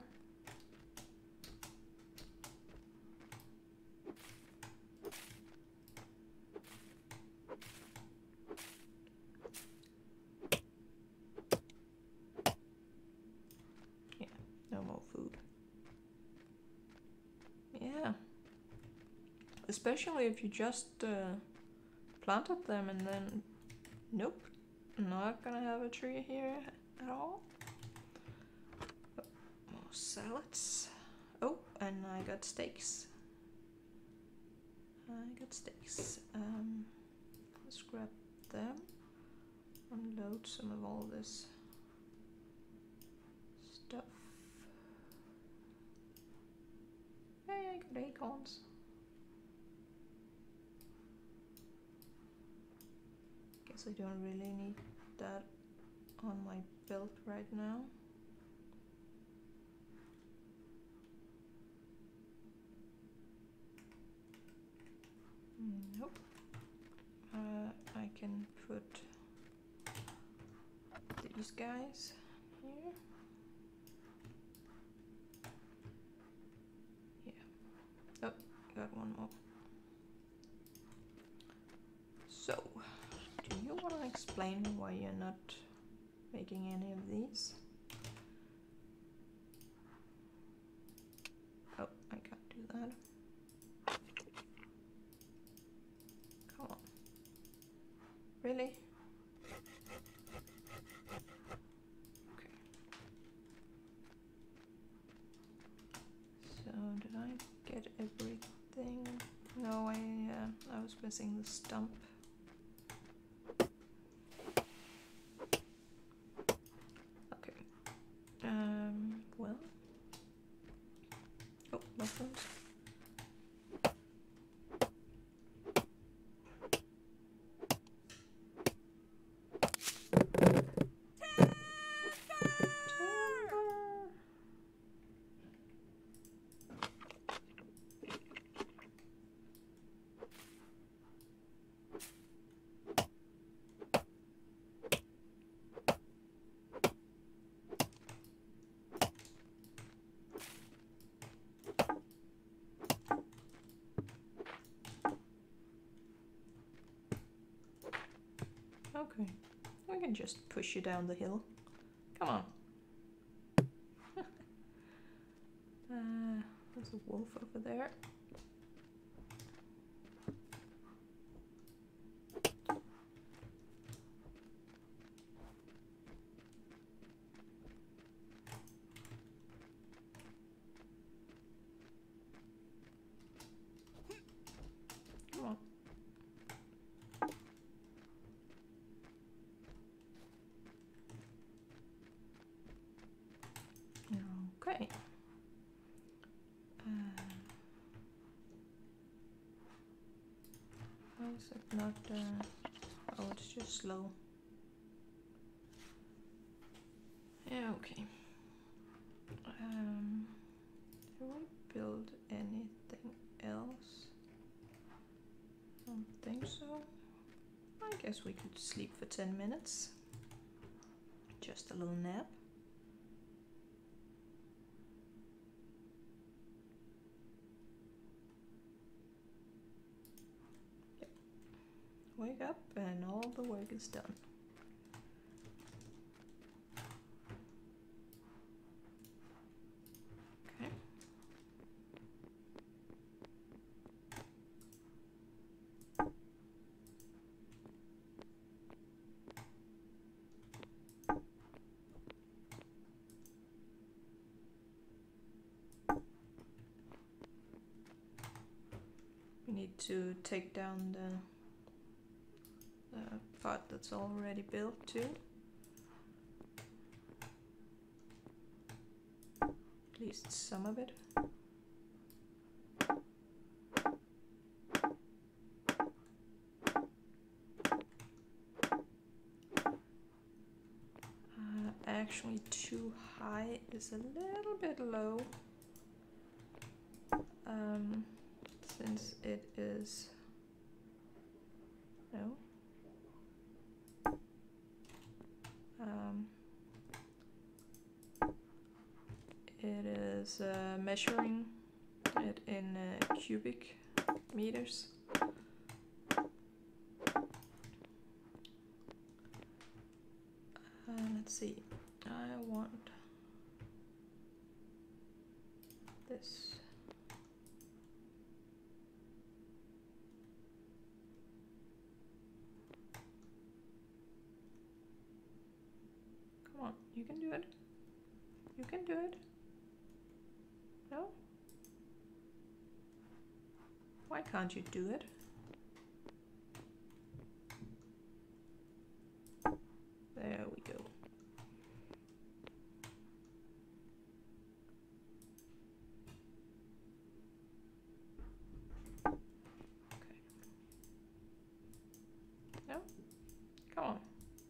Yeah, no more food. Yeah. Especially if you just planted them and then, nope, not gonna have a tree here at all. More salads. Oh, and I got steaks. Let's grab them. Unload some of all this stuff. Hey, I got acorns. Guess I don't really need that on my belt right now. Nope. I can put these guys here. Yeah. Oh, got one more. So, do you want to explain why you're not making any of these? Oh, I can't do that. Come on. Really? Okay. So, did I get everything? No, I was missing the stump. Okay. Well. Oh, mushrooms. Okay, we can just push you down the hill. Come on. There's a wolf over there. Come on. Okay. Why is it not? Oh, it's just slow. Yeah, okay. Do we build anything else? I don't think so. I guess we could sleep for 10 minutes. Just a little nap. Yep. Wake up and all the work is done. Okay. We need to take down the part that's already built too. At least some of it. Actually too high is a little bit low. since it is no. It is measuring it in cubic meters. Let's see, I want this. Come on, you can do it. You can do it. No? Why can't you do it? There we go. Okay. No? Come on.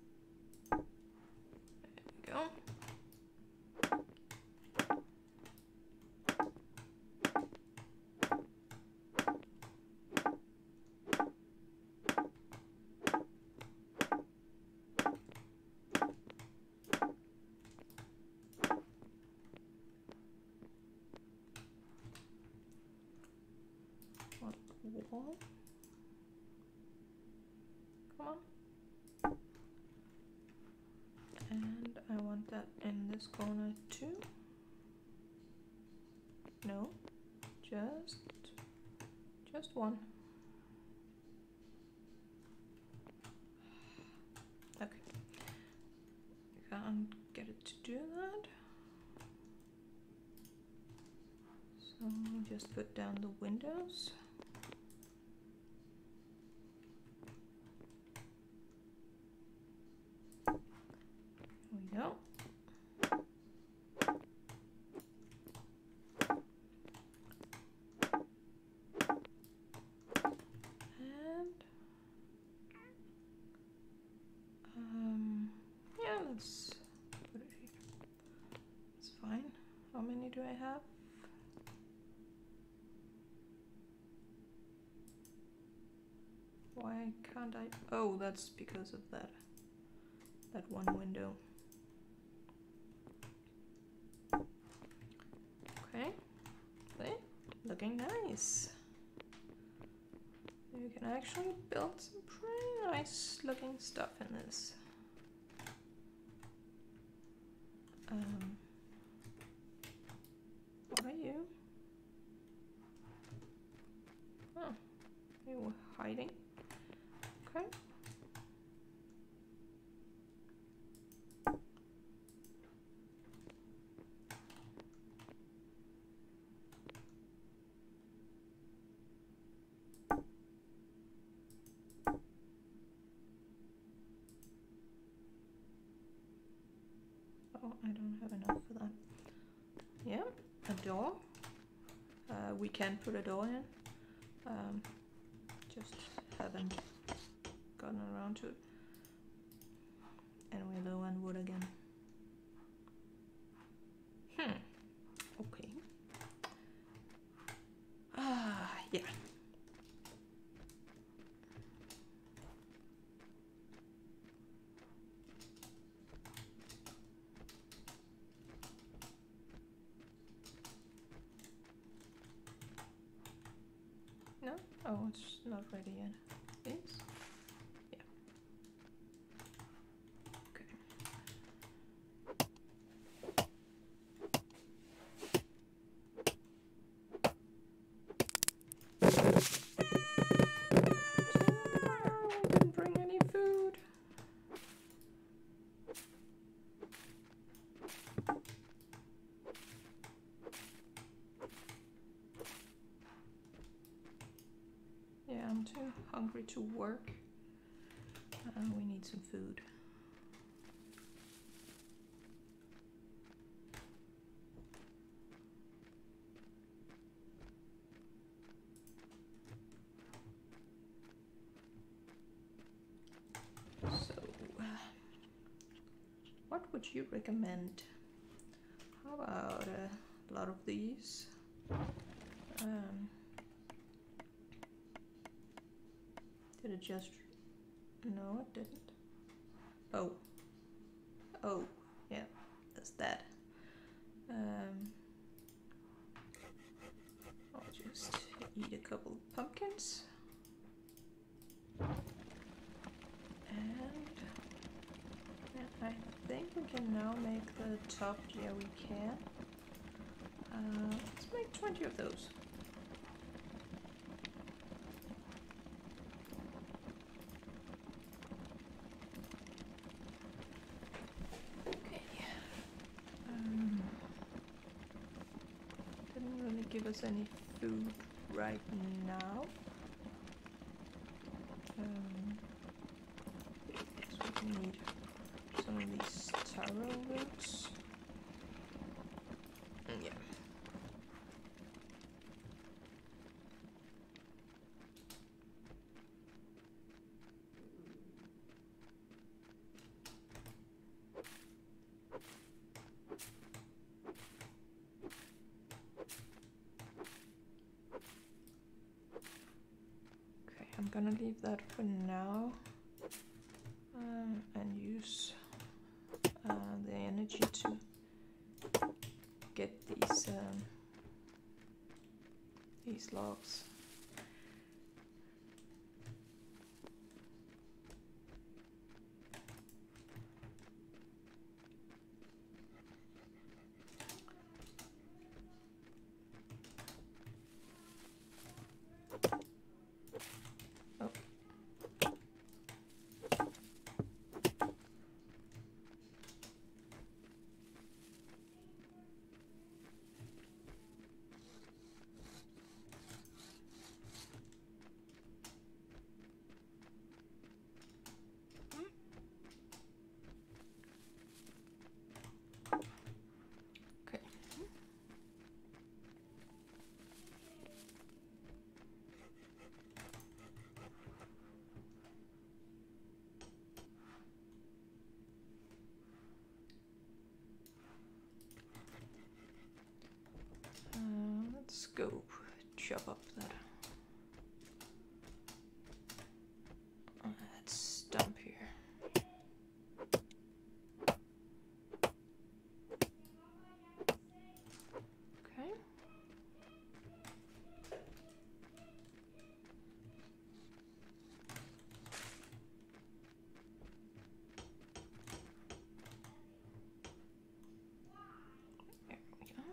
There we go. Wall. Come on. And I want that in this corner too. No, just one. Okay. Can't get it to do that. So just put down the windows. There we go. And yeah, let's put it here. It's fine. How many do I have? Why can't I? Oh, that's because of that one window. Okay, see? Looking nice. You can actually build some pretty nice looking stuff in this. What are you? Oh, you were hiding. Okay. Oh, I don't have enough for that. Yeah, a door. We can put a door in. Just haven't gotten around to it. And we're low on wood again. Okay. Yeah. No? Oh, it's not ready yet. This? Yeah. Okay. We didn't bring any food. Yeah, I'm too hungry to work. We need some food. So, what would you recommend? How about a lot of these? Did it just... No, it didn't. Oh. Oh, yeah, that's that. I'll just eat a couple of pumpkins. And I think we can now make the top. Yeah, we can. Let's make 20 of those. Okay. Didn't really give us any food right now. So we need some of these taro roots. Yeah. Okay, I'm gonna leave that for now and use the energy to get these logs. Let's go chop up that stump here. Okay. There we go.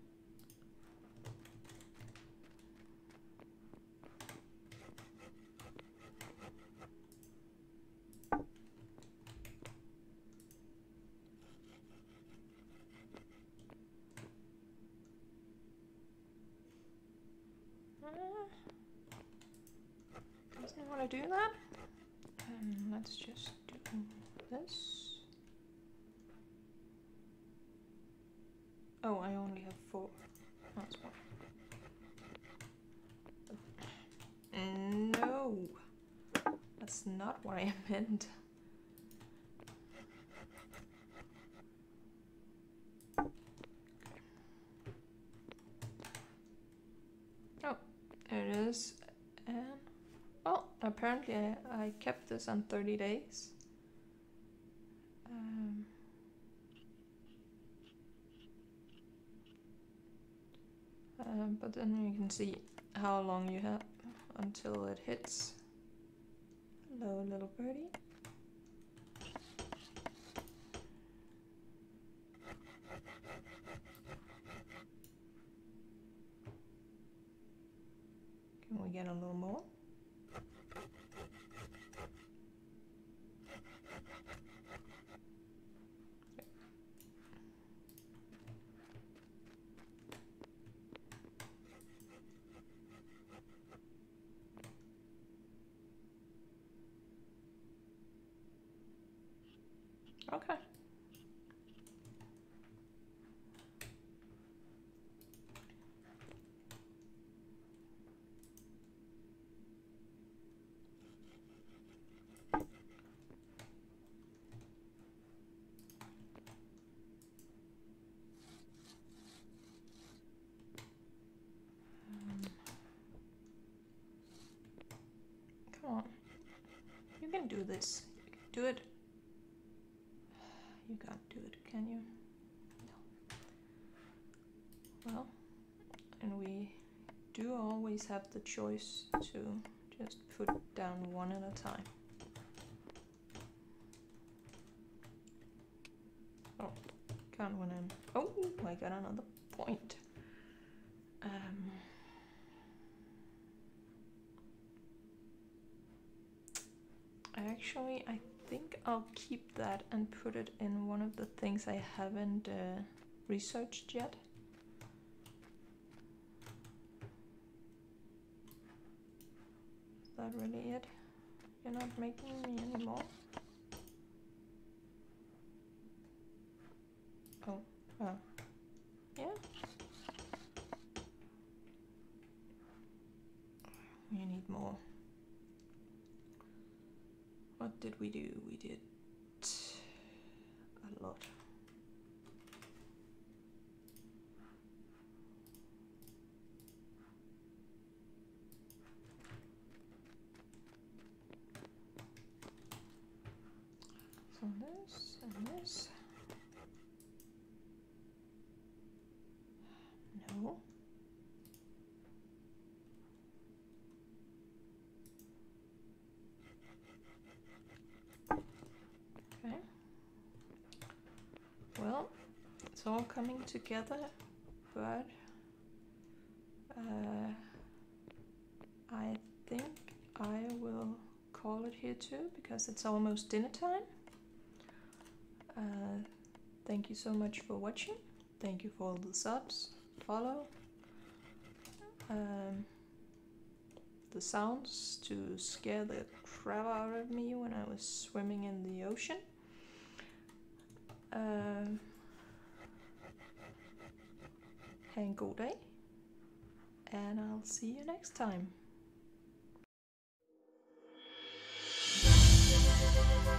Doesn't want to do that. Let's just do this. Oh, I only have 4. That's one. No, that's not what I meant. Oh, there it is. And well, apparently I kept this on 30 days. But then you can see how long you have until it hits. Hello, little birdie. Can we get a little more? Okay. do this? Do it. You can't do it, can you? No. Well, and we do always have the choice to just put down one at a time. Oh, can't win in. Oh, I got another point. Actually, I think I'll keep that and put it in one of the things I haven't researched yet. Is that really it? You're not making me anymore? Oh, well, yeah. We need more. What did we do? We did a lot. So this and this. No. Okay. Well, it's all coming together, but I think I will call it here too, because it's almost dinner time. Thank you so much for watching. Thank you for all the subs, follow, the sounds to scare the crap out of me when I was swimming in the ocean. Have a god day, and I'll see you next time.